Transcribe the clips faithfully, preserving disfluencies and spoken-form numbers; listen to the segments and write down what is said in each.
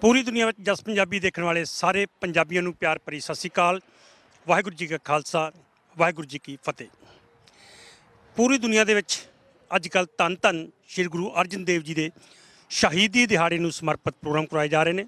पूरी दुनिया में जस पंजाबी देखने वाले सारे पंजाबियों नूं प्यार भरी सत श्री अकाल। वाहिगुरू जी का खालसा वाहिगुरू जी की फतेह। पूरी दुनिया दे विच अजकल धन धन श्री गुरु अर्जन देव जी के शहीदी दिहाड़े नूं समर्पित प्रोग्राम करवाए जा रहे हैं।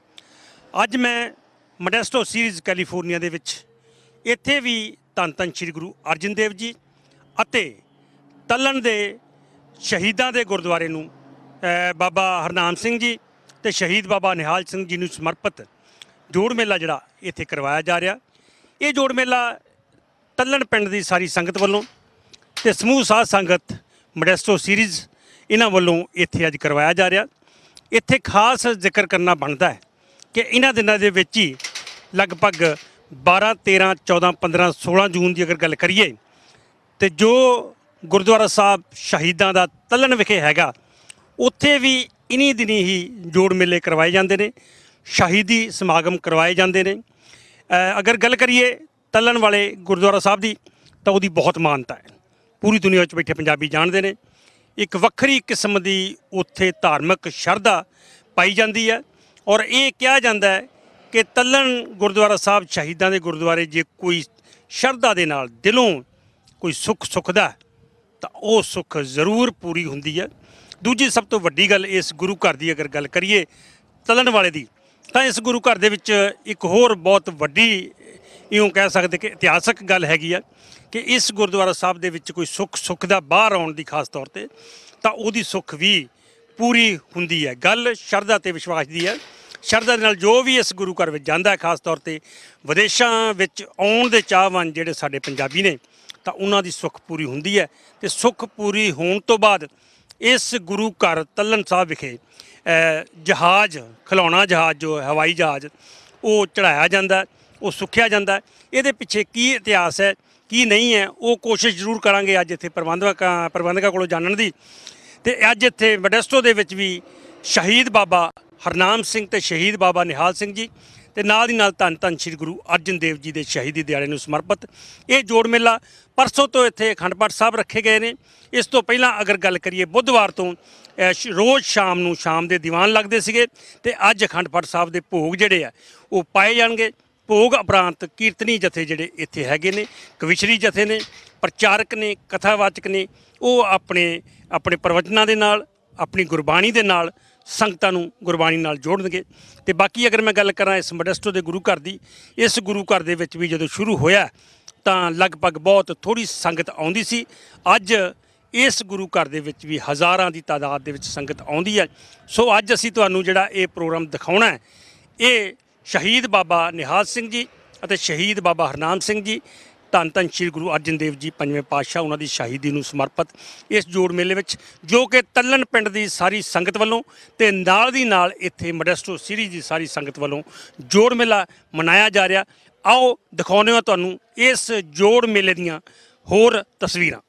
अज मैं मोडेस्टो सीरीज़ कैलीफोर्निया दे विच इत्थे भी धन धन श्री गुरु अर्जन देव जी अते तलन दे शहीदां दे गुरुद्वारे नूं बाबा हरनाम सिंह जी ते शहीद बाबा निहाल सिंह जी नूं समर्पित जोड़ मेला जिहड़ा इत्थे करवाया जा रहा। ये जोड़ मेला तलन पिंड दी सारी संगत वालों ते समूह साध संगत मोडेस्टो सीरीज़ इन्हां वालों इत्थे अज करवाया जा रहा। इत्थे खास जिक्र करना बनता है कि इन्हां दिनां दे विच ही लगभग बारह तेरह चौदह पंद्रह सोलह जून की अगर गल करिए तो जो गुरुद्वारा साहब शहीदां दा तलन विखे हैगा उत्थे भी इन्हीं दिनी ही जोड़ मेले करवाए जाते हैं, शहीदी समागम करवाए जाते हैं। अगर गल करिए तलन वाले गुरुद्वारा साहब की तो वही बहुत मानता है, पूरी दुनिया में बैठे पंजाबी जानते हैं। एक वक्री किस्म की उत्थे धार्मिक शरधा पाई जाती है और ये कहा जाता है कि तलन गुरुद्वारा साहब शहीदां दे गुरुद्वारे जे कोई शरधा दे नाल दिलों कोई सुख सुखदा तो वह सुख जरूर पूरी हुंदी है। दूजी सब तो वड्डी गल इस गुरु घर की अगर गल करिए तलन वाले दी तो इस गुरु घर दे विच एक होर बहुत वड्डी इउं कह सकते कि इतिहासक गल हैगी है कि इस गुरुद्वारा साहब दे विच कोई सुख सुख दा बाहर आउण दी खास तौर ते तां उहदी सुख भी पूरी हुंदी है। गल शरधा ते विश्वास दी है। शरधा दे नाल जो भी इस गुरु घर विच जांदा है खास तौर ते विदेशां विच आउण दे चाहवान जिहड़े साडे पंजाबी ने तां उहनां दी सुख पूरी हुंदी है। ते सुख पूरी होण तो बाद इस गुरु घर तलन साहब विखे जहाज़ खिलौना जहाज़ जो हवाई जहाज़ वो चढ़ाया जाता, वो सुखिया जाता है। ये पिछे की इतिहास है की नहीं है वो कोशिश जरूर करांगे अज इत्थे प्रबंधक प्रबंधकों कोलों जानने की। तो अज इत्थे मोडेस्टो दे विच भी शहीद बाबा हरनाम सिंह ते शहीद बाबा निहाल सिंह जी ते नाल दी नाल धन धन श्री गुरु अर्जन देव जी के शहीदी दिहाड़े नूं समर्पित ये जोड़ मेला परसों तो इत्थे अखंड पाठ साहब रखे गए हैं। इस तो पहला अगर गल करिए बुधवार तो रोज़ शाम नूं शाम के दीवान लगते सीगे ते अज अखंड पाठ साहब के भोग जिहड़े आ वो पाए जाणगे। भोग उपरंत कीर्तनी जथे जिहड़े इत्थे हैगे ने, कविशरी जथे ने, प्रचारक ने, कथावाचक ने, वो अपने अपने प्रवचनां दे नाल अपनी गुरबाणी दे नाल संगतां नूं गुरबाणी नाल जोड़नगे। ते बाकी अगर मैं गल करां इस मोडेस्टो दे गुरु घर दी, इस गुरु घर दे विच भी जदों शुरू होया तां लगभग बहुत थोड़ी संगत आउंदी सी। अज इस गुरु घर दे विच भी हज़ारां दी तादाद दे विच संगत आउंदी है। सो अज असीं तुहानूं जिहड़ा ये प्रोग्राम दिखाउणा है ये शहीद बाबा निहाल सिंह जी अते शहीद बाबा हरनाम सिंह जी धन धन श्री गुरु अर्जन देव जी पंजवें पातशाह उन्हां दी शहीदी नूं समर्पित इस जोड़ मेले विच जो कि तलन पिंड दी सारी संगत वालों ते नाल दी नाल इत्थे मोडेस्टो सीरीज़ दी सारी संगत वालों जोड़ मेला मनाया जा रहा। आओ दिखाउने आ तुहानूं इस जोड़ मेले दीयां होर तस्वीरां।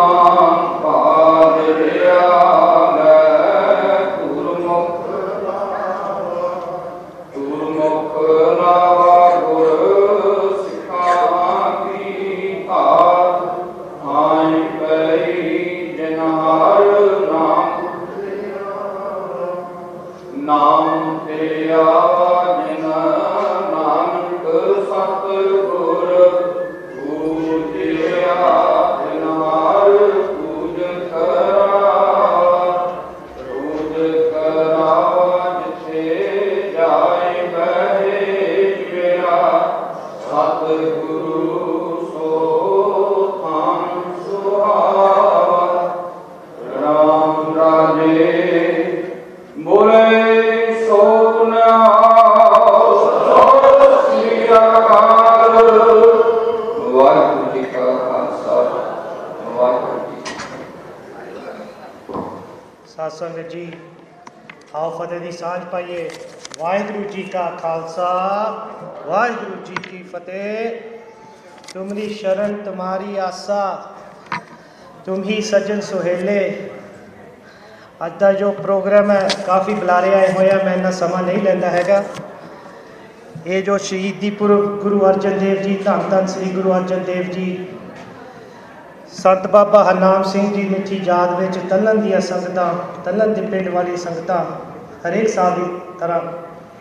संगत जी आओ फतेह की सांझ पाइए। वाहिगुरू जी का खालसा वाहिगुरू जी की फतेह। तुमरी शरण तुम्हारी आसा तुम ही सज्जन सुहेले। अज का जो प्रोग्राम है काफ़ी बुलारे आए हुए हैं, मैं इन्ना समा नहीं लेंदा हैगा। ये जो शहीदी पुरब गुरु अर्जन देव जी धन धन श्री गुरु अर्जन देव जी संत बाबा हरनाम सिंह जी मिठी याद में तलन दियां संगतां तलन दे पिंड वाली संगतां हरेक साल की तरह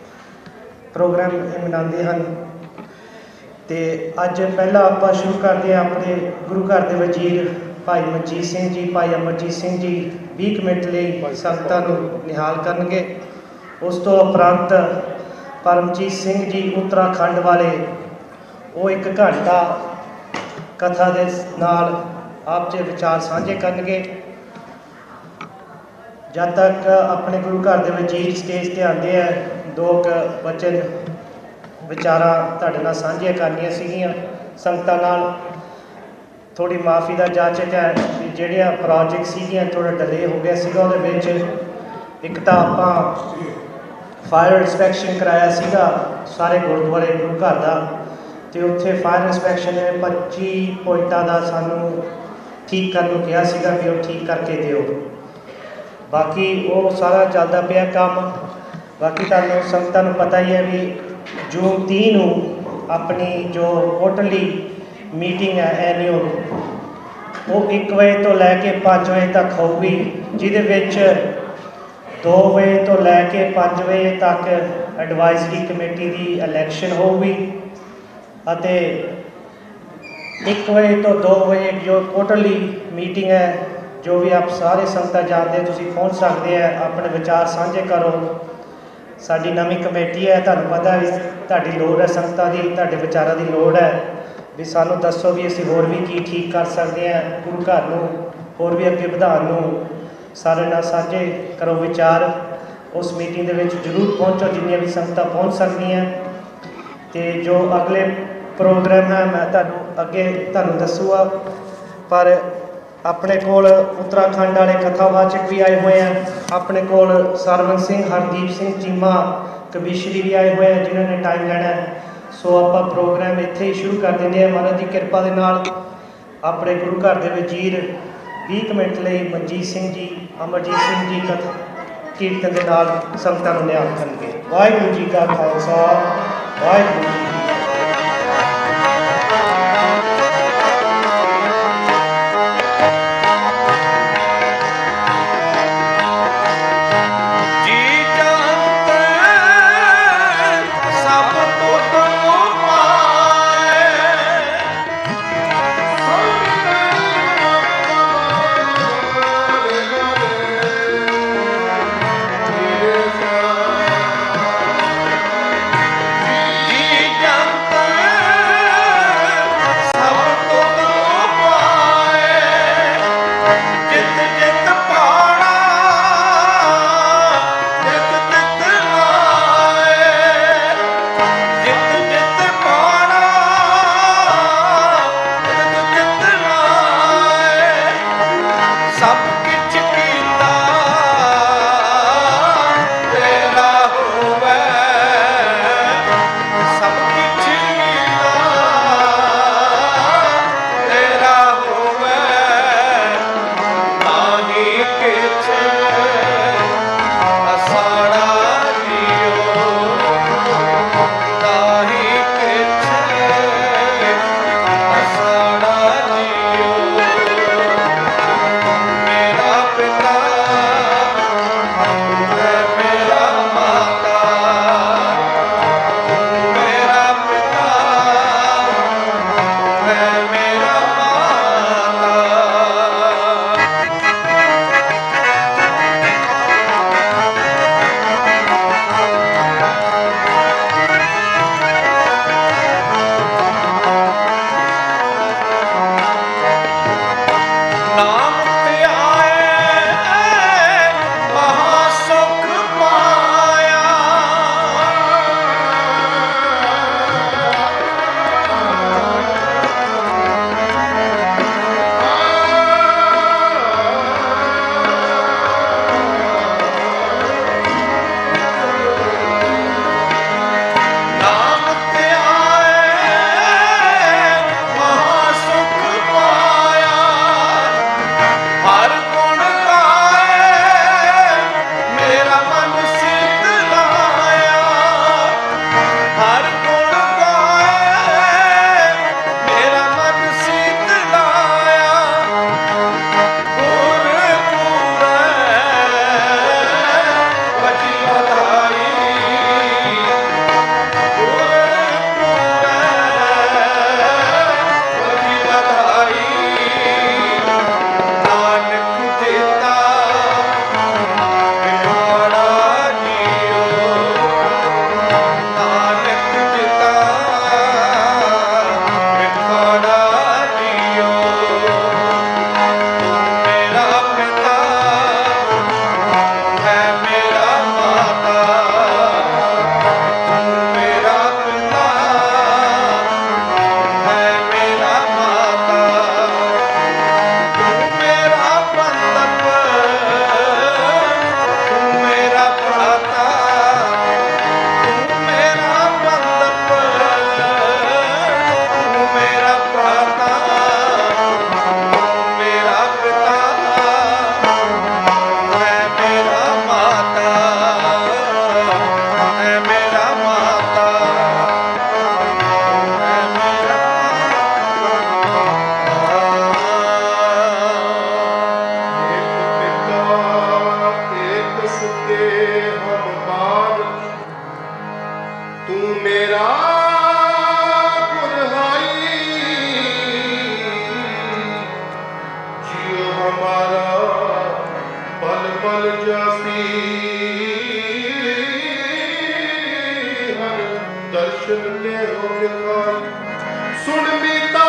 ਪ੍ਰੋਗਰਾਮ ਇਹ ਮਨਾਉਂਦੇ ਹਨ। ਤੇ ਅੱਜ ਪਹਿਲਾਂ ਆਪਾਂ ਸ਼ੁਰੂ ਕਰਦੇ ਹਾਂ ਆਪਣੇ ਗੁਰੂ ਘਰ ਦੇ ਵਜ਼ੀਰ ਭਾਈ ਮਨਜੀਤ ਸਿੰਘ ਜੀ, ਭਾਈ ਅਮਰਜੀਤ ਸਿੰਘ ਜੀ ਵੀਹ ਕੁ ਮਿੰਟ ਲਈ ਸੰਗਤਾਂ ਨੂੰ ਨਿਹਾਲ ਕਰਨਗੇ। ਉਸ ਤੋਂ ਉਪਰੰਤ ਪਰਮਜੀਤ ਸਿੰਘ ਜੀ ਉੱਤਰਾਖੰਡ ਵਾਲੇ ਉਹ ਇੱਕ ਘੰਟਾ ਕਥਾ ਦੇ ਨਾਲ ਆਪ 'ਚ ਵਿਚਾਰ ਸਾਂਝੇ ਕਰਨਗੇ। ਜਦ ਤੱਕ ਆਪਣੇ ਗੁਰੂ ਘਰ ਦੇ ਵਜ਼ੀਰ ਸਟੇਜ 'ਤੇ ਆਉਂਦੇ ਆ, ਦੋ ਕੁ ਵਚਨ ਵਿਚਾਰਾਂ ਤੁਹਾਡੇ ਨਾਲ ਸਾਂਝੀਆਂ ਕਰਨੀਆਂ ਸੀਗੀਆਂ ਸੰਗਤਾਂ ਨਾਲ। ਥੋੜ੍ਹੀ ਮਾਫੀ ਦਾ ਜਾਚਕ ਹੈ ਵੀ ਜਿਹੜੀਆਂ ਪ੍ਰੋਜੈਕਟ ਸੀਗੀਆਂ ਥੋੜ੍ਹਾ ਡਿਲੇ ਹੋ ਗਿਆ ਸੀਗਾ। ਉਹਦੇ ਵਿੱਚ ਇੱਕ ਤਾਂ ਆਪਾਂ ਫਾਇਰ ਇੰਸਪੈਕਸ਼ਨ ਕਰਾਇਆ ਸੀਗਾ ਸਾਰੇ ਗੁਰਦੁਆਰੇ ਗੁਰੂ ਘਰ ਦਾ, ਅਤੇ ਉੱਥੇ ਫਾਇਰ ਇੰਸਪੈਕਸ਼ਨ ਨੇ ਪੱਚੀ ਪੁਆਇੰਟਾਂ ਦਾ ਸਾਨੂੰ ਠੀਕ ਕਰਨ ਨੂੰ ਕਿਹਾ ਸੀਗਾ ਵੀ ਉਹ ਠੀਕ ਕਰਕੇ ਦਿਓ। ਬਾਕੀ ਉਹ ਸਾਰਾ ਚੱਲਦਾ ਪਿਆ ਕੰਮ। ਬਾਕੀ ਤੁਹਾਨੂੰ ਸੰਗਤਾਂ ਨੂੰ ਪਤਾ ਹੀ ਹੈ ਵੀ ਜੂਨ ਤੀਹ ਨੂੰ ਆਪਣੀ ਜੋ ਕੁਆਟਰਲੀ ਮੀਟਿੰਗ ਹੈ ਐਨੂਅਲ, ਉਹ ਇੱਕ ਵਜੇ ਤੋਂ ਲੈ ਕੇ ਪੰਜ ਵਜੇ ਤੱਕ ਹੋਊਗੀ, ਜਿਹਦੇ ਵਿੱਚ ਦੋ ਵਜੇ ਤੋਂ ਲੈ ਕੇ ਪੰਜ ਵਜੇ ਤੱਕ ਐਡਵਾਈਜ਼ਰੀ ਕਮੇਟੀ ਦੀ ਇਲੈਕਸ਼ਨ ਹੋਊਗੀ, ਅਤੇ ਇੱਕ ਵਜੇ ਤੋਂ ਦੋ ਵਜੇ ਜੋ ਕੁਆਟਰਲੀ ਮੀਟਿੰਗ ਹੈ, ਜੋ ਵੀ ਆਪ ਸਾਰੇ ਸੰਗਤਾਂ ਜਾਣਦੇ ਤੁਸੀਂ ਪਹੁੰਚ ਸਕਦੇ ਹੈ, ਆਪਣੇ ਵਿਚਾਰ ਸਾਂਝੇ ਕਰੋ। ਸਾਡੀ ਨਵੀਂ ਕਮੇਟੀ ਹੈ, ਤੁਹਾਨੂੰ ਪਤਾ ਵੀ ਤੁਹਾਡੀ ਲੋੜ ਹੈ, ਸੰਗਤਾਂ ਦੀ ਤੁਹਾਡੇ ਵਿਚਾਰਾਂ ਦੀ ਲੋੜ ਹੈ ਵੀ ਸਾਨੂੰ ਦੱਸੋ ਵੀ ਅਸੀਂ ਹੋਰ ਵੀ ਕੀ ਠੀਕ ਕਰ ਸਕਦੇ ਹਾਂ, ਗੁਰੂ ਘਰ ਨੂੰ ਹੋਰ ਵੀ ਅੱਗੇ ਵਧਾਉਣ ਨੂੰ ਸਾਰੇ ਨਾਲ ਸਾਂਝੇ ਕਰੋ ਵਿਚਾਰ। ਉਸ ਮੀਟਿੰਗ ਦੇ ਵਿੱਚ ਜ਼ਰੂਰ ਪਹੁੰਚੋ ਜਿੰਨੀਆਂ ਵੀ ਸੰਗਤਾਂ ਪਹੁੰਚ ਸਕਦੀਆਂ। ਅਤੇ ਜੋ ਅਗਲੇ ਪ੍ਰੋਗਰਾਮ ਹੈ ਮੈਂ ਤੁਹਾਨੂੰ ਅੱਗੇ ਤੁਹਾਨੂੰ ਦੱਸੂਗਾ, ਪਰ ਆਪਣੇ ਕੋਲ ਉੱਤਰਾਖੰਡ ਵਾਲੇ ਕਥਾਵਾਚਕ ਵੀ ਆਏ ਹੋਏ ਆ, ਆਪਣੇ ਕੋਲ ਸਰਵਨ ਸਿੰਘ, ਹਰਦੀਪ ਸਿੰਘ ਚੀਮਾ, ਕਵੀਸ਼ਰੀ ਵੀ ਆਏ ਹੋਏ ਆ ਜਿਨ੍ਹਾਂ ਨੇ ਟਾਈਮ ਲੈਣਾ। ਸੋ ਆਪਾਂ ਪ੍ਰੋਗਰਾਮ ਇੱਥੇ ਹੀ ਸ਼ੁਰੂ ਕਰ ਦਿੰਦੇ ਹਾਂ ਮਹਾਰਾਜ ਦੀ ਕਿਰਪਾ ਦੇ ਨਾਲ। ਆਪਣੇ ਗੁਰੂ ਘਰ ਦੇ ਵਜ਼ੀਰ ਵੀਹ ਕੁ ਮਿੰਟ ਲਈ ਮਨਜੀਤ ਸਿੰਘ ਜੀ, ਅਮਰਜੀਤ ਸਿੰਘ ਜੀ ਕਥਾ ਕੀਰਤਨ ਦੇ ਨਾਲ ਸੰਗਤਾਂ ਨੂੰ ਨਿਹਾਲ ਕਰਨਗੇ। ਵਾਹਿਗੁਰੂ ਜੀ ਕਾ ਖਾਲਸਾ, ਵਾਹਿਗੁਰੂ ਜੀ ਕੀ ਜੀ के हम बार, तू मेरा कुरहाई, जियो हमारा पल पल जासी, हर दर्शन ले हो विखाई। सुन मीता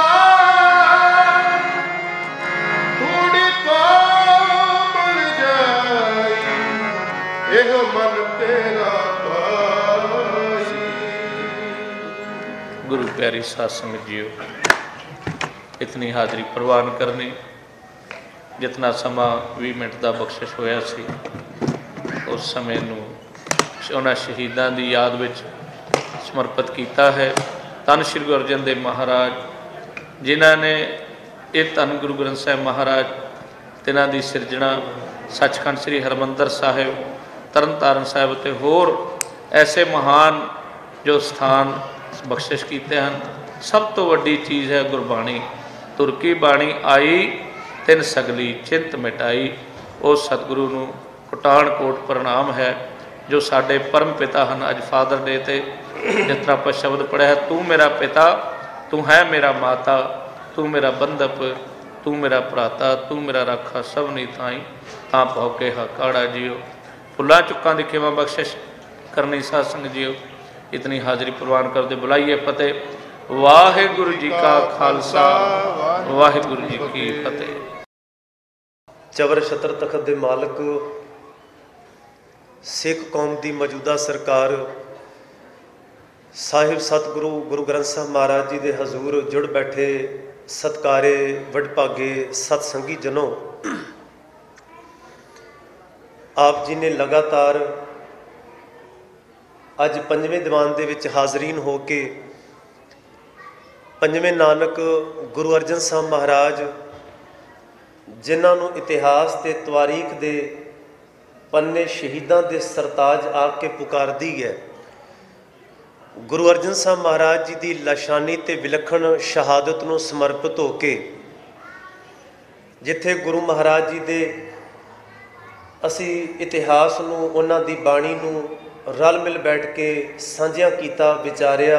थोड़ी कोमल जाई, एह मन तेरा पाई। गुरु प्यारी साध संगत जीओ, इतनी हाज़री प्रवान करनी, जितना समा भी मिनट का बख्शिश होया सी, उस समय नूं उन्हां शहीदां दी याद विच समर्पित किया है। धन श्री गुरु अर्जन देव महाराज जिन्हां ने ये धन गुरु ग्रंथ साहिब महाराज तिन्हां दी सिरजना सचखंड श्री हरमंदर साहिब, तरन तारण साहिब ते होर ऐसे महान जो स्थान बख्शिश किए हैं। सब तो वड्डी चीज़ है गुरबाणी। तुर की बाणी आई तिन सगली चिंत मिटाई। उस सतगुरु नूं कोटान कोट प्रणाम है जो साडे परम पिता हैं। अज फादर डे ते जिस तरह आप शब्द पढ़िया, तू मेरा पिता, तू है मेरा माता, तू मेरा बंधप, तू मेरा भराता, तू मेरा राखा सब नहीं थाई, तां भौके हा काड़ा जियो। फुल्लां चुक्कां दी खेवा बख्शिश करनी साध संगत जियो। इतनी हाज़री प्रवान करते बुलाइए फतेह। वाहिगुरु जी का खालसा, वाहिगुरु जी की फतेह। चवर छत्र तखत दे मालक सिख कौम की मौजूदा सरकार साहिब सतगुरु गुरु ग्रंथ साहब महाराज जी के हजूर जुड़ बैठे सत्कारे वडभागे सतसंगी जनों, आप जी ने लगातार अज पंजवें दीवान दे विच हाज़रीन हो के पंजवें नानक गुरु अर्जन साहब महाराज जिन्हां नूं इतिहास ते तवारीख दे पन्ने शहीदां दे सरताज आके पुकारदी है। गुरु अर्जन साहब महाराज जी की लाशानी ते विलखण शहादत नूं समर्पित होके जिथे गुरु महाराज जी दे असी इतिहास नूं उन्हां दी बाणी नूं रल मिल बैठ के साझिया कीता विचारिया।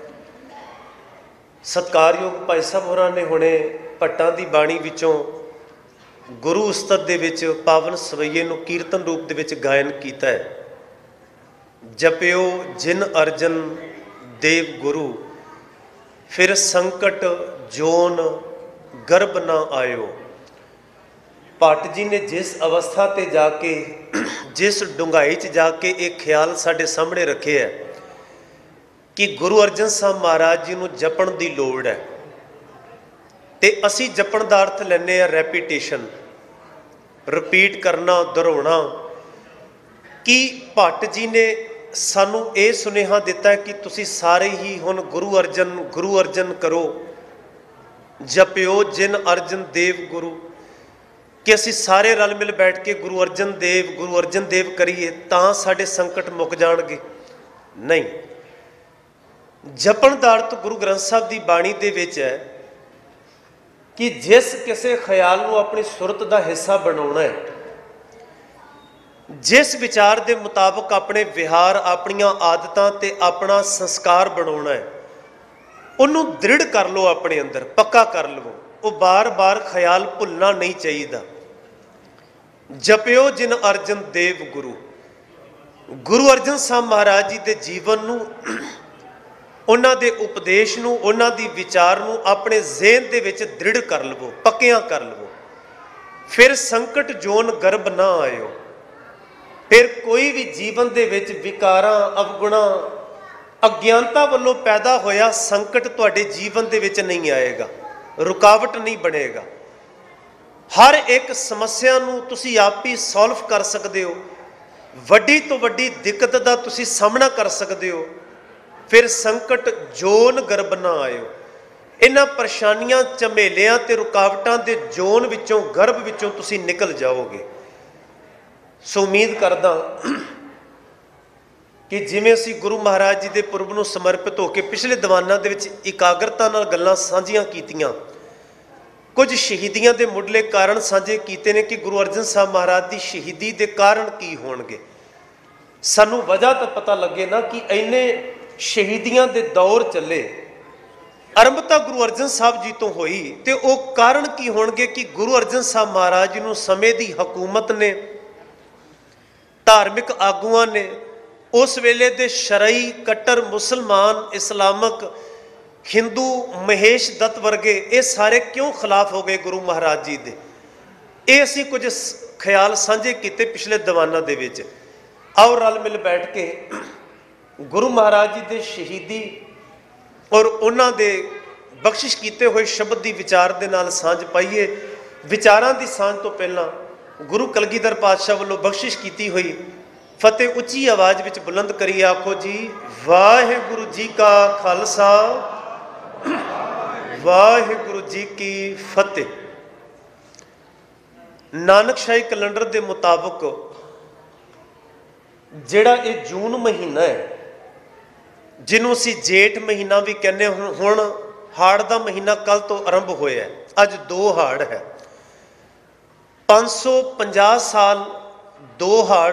सत्कारयोग भाई साहब होरां ने हुणे भट्टां दी बाणी विचों गुरु उस्ताद दे विच पावन सवैये नूं कीर्तन रूप दे विच गायन कीता है। जपियो जिन अर्जन देव गुरु, फिर संकट जोन गर्भ ना आयो। भट्ट जी ने जिस अवस्था ते जाके जिस डूंघाई च जाके एक ख्याल साडे सामने रखे है कि गुरु अर्जन साहब महाराज जी नूं जपण दी लोड़ है, ते असी जपण दा अर्थ लैने आ रैपीटेशन, रिपीट करना, दोहराउणा। कि भट्ट जी ने सानू ये सुनेहा दिता है कि तुसी सारे ही हुण गुरु अर्जन गुरु अर्जन करो, जपियो जिन अर्जन देव गुरु, कि असी सारे रल मिल बैठ के गुरु अर्जन देव गुरु अर्जन देव करिए तां साडे संकट मुक जाणगे। नहीं, जपण दा अर्थ गुरु ग्रंथ साहब की बाणी दे विच है कि जिस किसी ख्याल नूं अपनी सुरत का हिस्सा बनाउणा है, जिस विचार के मुताबक अपने विहार अपनियां आदतां ते अपना संस्कार बनाउणा है, उन्हों दृढ़ कर लो, अपने अंदर पक्का कर लो। वो बार बार ख्याल भुलना नहीं चाहिए। जपियो जिन अर्जन देव गुरु, गुरु अर्जन साहब महाराज जी के जीवन नूं, उन्हां दे उपदेश नूं, उन्हां दी विचार नूं अपने ज़हन दे विच दृढ़ कर लवो, पक्कियां कर लवो। फिर संकट जोन गर्भ ना आयो। फिर कोई भी जीवन दे विच विकारां अवगुणां अज्ञानता वालों पैदा होया संकट तुहाडे जीवन दे विच नहीं आएगा, रुकावट नहीं बनेगा। हर एक समस्या नूं तुसीं आप ही सॉल्व कर सकते हो, वड्डी तो वड्डी दिक्कत दा तुसीं सामना कर सकते हो। फिर संकट जोन गर्भ ना आयो। इन्हां परेशानियां झमेलियां ते रुकावटां दे जोन विचों गर्भ विचों तुसीं निकल जाओगे। सो उम्मीद करदा कि जिवें असीं गुरु महाराज जी के पुरब नूं समर्पित होकर पिछले दीवानां दे विच इकाग्रता नाल गल्लां साझीਆਂ कीतियां, कुछ शहीदियां के मुढ़ले कारण साझे कीते ने कि गुरु अर्जन साहब महाराज की शहीदी के कारण की होणगे। ਸਾਨੂੰ ਵਜ੍ਹਾ ਤਾਂ ਪਤਾ ਲੱਗੇ ਨਾ ਕਿ ਇੰਨੇ ਸ਼ਹੀਦੀਆਂ ਦੇ ਦੌਰ ਚੱਲੇ। ਆਰੰਭਤਾ ਗੁਰੂ ਅਰਜਨ ਸਾਹਿਬ ਜੀ ਤੋਂ ਹੋਈ ਤੇ ਉਹ ਕਾਰਨ ਕੀ ਹੋਣਗੇ ਕਿ ਗੁਰੂ ਅਰਜਨ ਸਾਹਿਬ ਮਹਾਰਾਜ ਜੀ ਨੂੰ ਸਮੇਂ ਦੀ ਹਕੂਮਤ ਨੇ, ਧਾਰਮਿਕ ਆਗੂਆਂ ਨੇ, ਉਸ ਵੇਲੇ ਦੇ ਸ਼ਰਈ ਕੱਟਰ ਮੁਸਲਮਾਨ, ਇਸਲਾਮਕ, ਹਿੰਦੂ, ਮਹੇਸ਼ ਦੱਤ ਵਰਗੇ, ਇਹ ਸਾਰੇ ਕਿਉਂ ਖਿਲਾਫ ਹੋ ਗਏ ਗੁਰੂ ਮਹਾਰਾਜ ਜੀ ਦੇ? ਇਹ ਅਸੀਂ ਕੁਝ ਖਿਆਲ ਸਾਂਝੇ ਕੀਤੇ ਪਿਛਲੇ ਦੀਵਾਨਾਂ ਦੇ ਵਿੱਚ। ਆਓ ਰਲ ਮਿਲ ਬੈਠ ਕੇ ਗੁਰੂ ਮਹਾਰਾਜ ਜੀ ਦੇ ਸ਼ਹੀਦੀ ਔਰ ਉਹਨਾਂ ਦੇ ਬਖਸ਼ਿਸ਼ ਕੀਤੇ ਹੋਏ ਸ਼ਬਦ ਦੀ ਵਿਚਾਰ ਦੇ ਨਾਲ ਸਾਂਝ ਪਾਈਏ। ਵਿਚਾਰਾਂ ਦੀ ਸਾਂਝ ਤੋਂ ਪਹਿਲਾਂ ਗੁਰੂ ਕਲਗੀਧਰ ਪਾਤਸ਼ਾਹ ਵੱਲੋਂ ਬਖਸ਼ਿਸ਼ ਕੀਤੀ ਹੋਈ ਫਤਿਹ ਉੱਚੀ ਆਵਾਜ਼ ਵਿੱਚ ਬੁਲੰਦ ਕਰੀ ਆਖੋ ਜੀ, ਵਾਹਿਗੁਰੂ ਜੀ ਕਾ ਖਾਲਸਾ, ਵਾਹਿਗੁਰੂ ਜੀ ਕੀ ਫਤਿਹ। ਨਾਨਕਸ਼ਾਹੀ ਕੈਲੰਡਰ ਦੇ ਮੁਤਾਬਕ ਜਿਹੜਾ ਇਹ ਜੂਨ ਮਹੀਨਾ ਹੈ, ਜਿਹਨੂੰ ਅਸੀਂ ਜੇਠ ਮਹੀਨਾ ਵੀ ਕਹਿੰਦੇ, ਹੁਣ ਹੁਣ ਹਾੜ ਦਾ ਮਹੀਨਾ ਕੱਲ ਤੋਂ ਆਰੰਭ ਹੋਇਆ, ਅੱਜ ਦੋ ਹਾੜ ਹੈ। ਪੰਜ ਸੌ ਪੰਜਾਹ ਸਾਲ ਦੋ ਹਾੜ,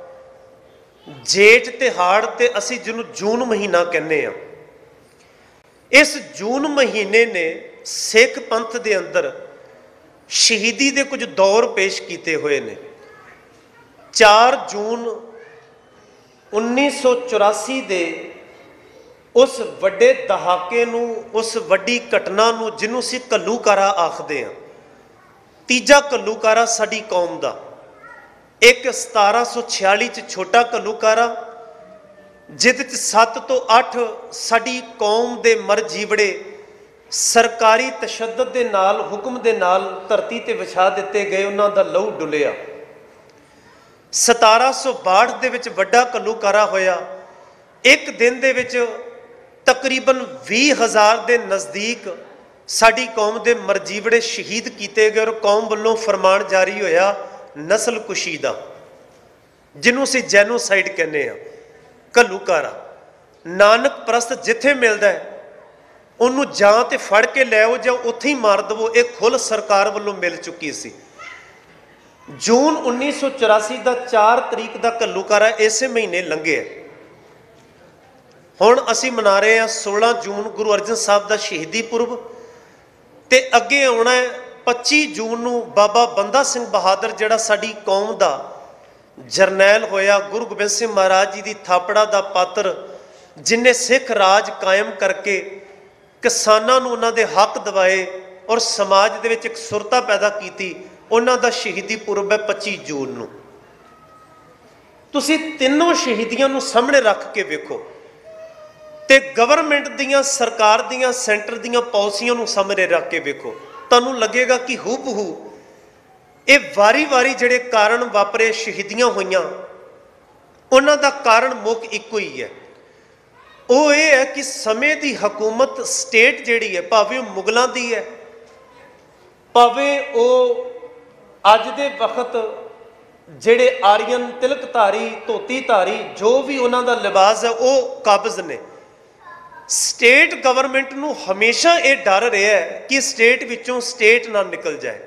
ਜੇਠ ਤੇ ਹਾੜ, ਤੇ ਅਸੀਂ ਜਿਹਨੂੰ ਜੂਨ ਮਹੀਨਾ ਕਹਿੰਦੇ ਆ। ਇਸ ਜੂਨ ਮਹੀਨੇ ਨੇ ਸਿੱਖ ਪੰਥ ਦੇ ਅੰਦਰ ਸ਼ਹੀਦੀ ਦੇ ਕੁਝ ਦੌਰ ਪੇਸ਼ ਕੀਤੇ ਹੋਏ ਨੇ। ਚਾਰ ਜੂਨ ਉੱਨੀ ਸੌ ਚੁਰਾਸੀ ਦੇ ਉਸ ਵੱਡੇ ਦਹਾਕੇ ਨੂੰ, ਉਸ ਵੱਡੀ ਘਟਨਾ ਨੂੰ, ਜਿਹਨੂੰ ਅਸੀਂ ਘੱਲੂਕਾਰਾ ਆਖਦੇ ਹਾਂ, ਤੀਜਾ ਘੱਲੂਕਾਰਾ ਸਾਡੀ ਕੌਮ ਦਾ। ਇੱਕ ਸਤਾਰਾਂ ਸੌ ਛਿਆਲੀ 'ਚ ਛੋਟਾ ਘੱਲੂਕਾਰਾ, ਜਿਹਦੇ 'ਚ ਸੱਤ ਤੋਂ ਅੱਠ ਸਾਡੀ ਕੌਮ ਦੇ ਮਰ ਜੀਵੜੇ ਸਰਕਾਰੀ ਤਸ਼ੱਦਦ ਦੇ ਨਾਲ, ਹੁਕਮ ਦੇ ਨਾਲ ਧਰਤੀ ਤੇ ਵਿਛਾ ਦਿੱਤੇ ਗਏ, ਉਹਨਾਂ ਦਾ ਲਹੂ ਡੁੱਲਿਆ। ਸਤਾਰਾਂ ਸੌ ਬਾਹਠ ਦੇ ਵਿੱਚ ਵੱਡਾ ਘੱਲੂਕਾਰਾ ਹੋਇਆ। ਇੱਕ ਦਿਨ ਦੇ ਵਿੱਚ ਤਕਰੀਬਨ ਵੀਹ ਹਜ਼ਾਰ ਦੇ ਨਜ਼ਦੀਕ ਸਾਡੀ ਕੌਮ ਦੇ ਮਰਜੀਵੜੇ ਸ਼ਹੀਦ ਕੀਤੇ ਗਏ ਔਰ ਕੌਮ ਵੱਲੋਂ ਫਰਮਾਨ ਜਾਰੀ ਹੋਇਆ ਨਸਲ ਕੁਸ਼ੀ ਦਾ, ਜਿਹਨੂੰ ਅਸੀਂ ਜੈਨੋਸਾਈਡ ਕਹਿੰਦੇ ਹਾਂ। ਘੱਲੂਕਾਰਾ ਨਾਨਕ ਪ੍ਰਸਤ ਜਿੱਥੇ ਮਿਲਦਾ ਹੈ ਉਹਨੂੰ ਜਾਂ ਤੇ ਫੜ ਕੇ ਲੈ ਆਓ ਜਾਂ ਉੱਥੇ ਹੀ ਮਾਰ ਦੇਵੋ, ਇਹ ਖੁੱਲ੍ਹ ਸਰਕਾਰ ਵੱਲੋਂ ਮਿਲ ਚੁੱਕੀ ਸੀ। ਜੂਨ ਉੱਨੀ ਸੌ ਚੁਰਾਸੀ ਦਾ ਚਾਰ ਤਰੀਕ ਦਾ ਘੱਲੂਕਾਰਾ ਇਸੇ ਮਹੀਨੇ ਲੰਘਿਆ। ਹੁਣ ਅਸੀਂ ਮਨਾ ਰਹੇ ਹਾਂ ਸੋਲਾਂ ਜੂਨ ਗੁਰੂ ਅਰਜਨ ਸਾਹਿਬ ਦਾ ਸ਼ਹੀਦੀ ਪੁਰਬ, ਤੇ ਅੱਗੇ ਆਉਣਾ ਹੈ ਪੱਚੀ ਜੂਨ ਨੂੰ ਬਾਬਾ ਬੰਦਾ ਸਿੰਘ ਬਹਾਦਰ, ਜਿਹੜਾ ਸਾਡੀ ਕੌਮ ਦਾ ਜਰਨੈਲ ਹੋਇਆ, ਗੁਰੂ ਗੋਬਿੰਦ ਸਿੰਘ ਮਹਾਰਾਜ ਜੀ ਦੀ ਥਾਪੜਾ ਦਾ ਪਾਤਰ, ਜਿਨੇ ਸਿੱਖ ਰਾਜ ਕਾਇਮ ਕਰਕੇ ਕਿਸਾਨਾਂ ਨੂੰ ਉਹਨਾਂ ਦੇ ਹੱਕ ਦਿਵਾਏ ਔਰ ਸਮਾਜ ਦੇ ਵਿੱਚ ਇੱਕ ਸੁਰਤਾ ਪੈਦਾ ਕੀਤੀ, ਉਹਨਾਂ ਦਾ ਸ਼ਹੀਦੀ ਪੁਰਬ ਹੈ ਪੱਚੀ ਜੂਨ ਨੂੰ। ਤੁਸੀਂ ਤਿੰਨੋਂ ਸ਼ਹੀਦੀਆਂ ਨੂੰ ਸਾਹਮਣੇ ਰੱਖ ਕੇ ਵੇਖੋ ਤੇ ਗਵਰਨਮੈਂਟ ਦੀਆਂ, ਸਰਕਾਰ ਦੀਆਂ, ਸੈਂਟਰ ਦੀਆਂ ਪਾਲਿਸੀਆਂ ਨੂੰ ਸਾਹਮਣੇ ਰੱਖ ਕੇ ਵੇਖੋ, ਤੁਹਾਨੂੰ ਲੱਗੇਗਾ ਕਿ ਹੂ ਬਹੂ ਇਹ ਵਾਰੀ-ਵਾਰੀ ਜਿਹੜੇ ਕਾਰਨ ਵਾਪਰੇ, ਸ਼ਹੀਦੀਆਂ ਹੋਈਆਂ, ਉਹਨਾਂ ਦਾ ਕਾਰਨ ਮੁੱਖ ਇੱਕੋ ਹੀ ਹੈ। ਉਹ ਇਹ ਹੈ ਕਿ ਸਮੇਂ ਦੀ ਹਕੂਮਤ ਸਟੇਟ ਜਿਹੜੀ ਹੈ, ਭਾਵੇਂ ਉਹ ਮੁਗਲਾਂ ਦੀ ਹੈ, ਭਾਵੇਂ ਉਹ ਅੱਜ ਦੇ ਵਕਤ ਜਿਹੜੇ ਆਰੀਅਨ ਤਿਲਕਧਾਰੀ, ਧੋਤੀਧਾਰੀ, ਜੋ ਵੀ ਉਹਨਾਂ ਦਾ ਲਿਬਾਸ ਹੈ, ਉਹ ਕਾਬਜ਼ ਨੇ। ਸਟੇਟ ਗਵਰਨਮੈਂਟ ਨੂੰ ਹਮੇਸ਼ਾ ਇਹ ਡਰ ਰਿਹਾ ਕਿ ਸਟੇਟ ਵਿੱਚੋਂ ਸਟੇਟ ਨਾ ਨਿਕਲ ਜਾਏ,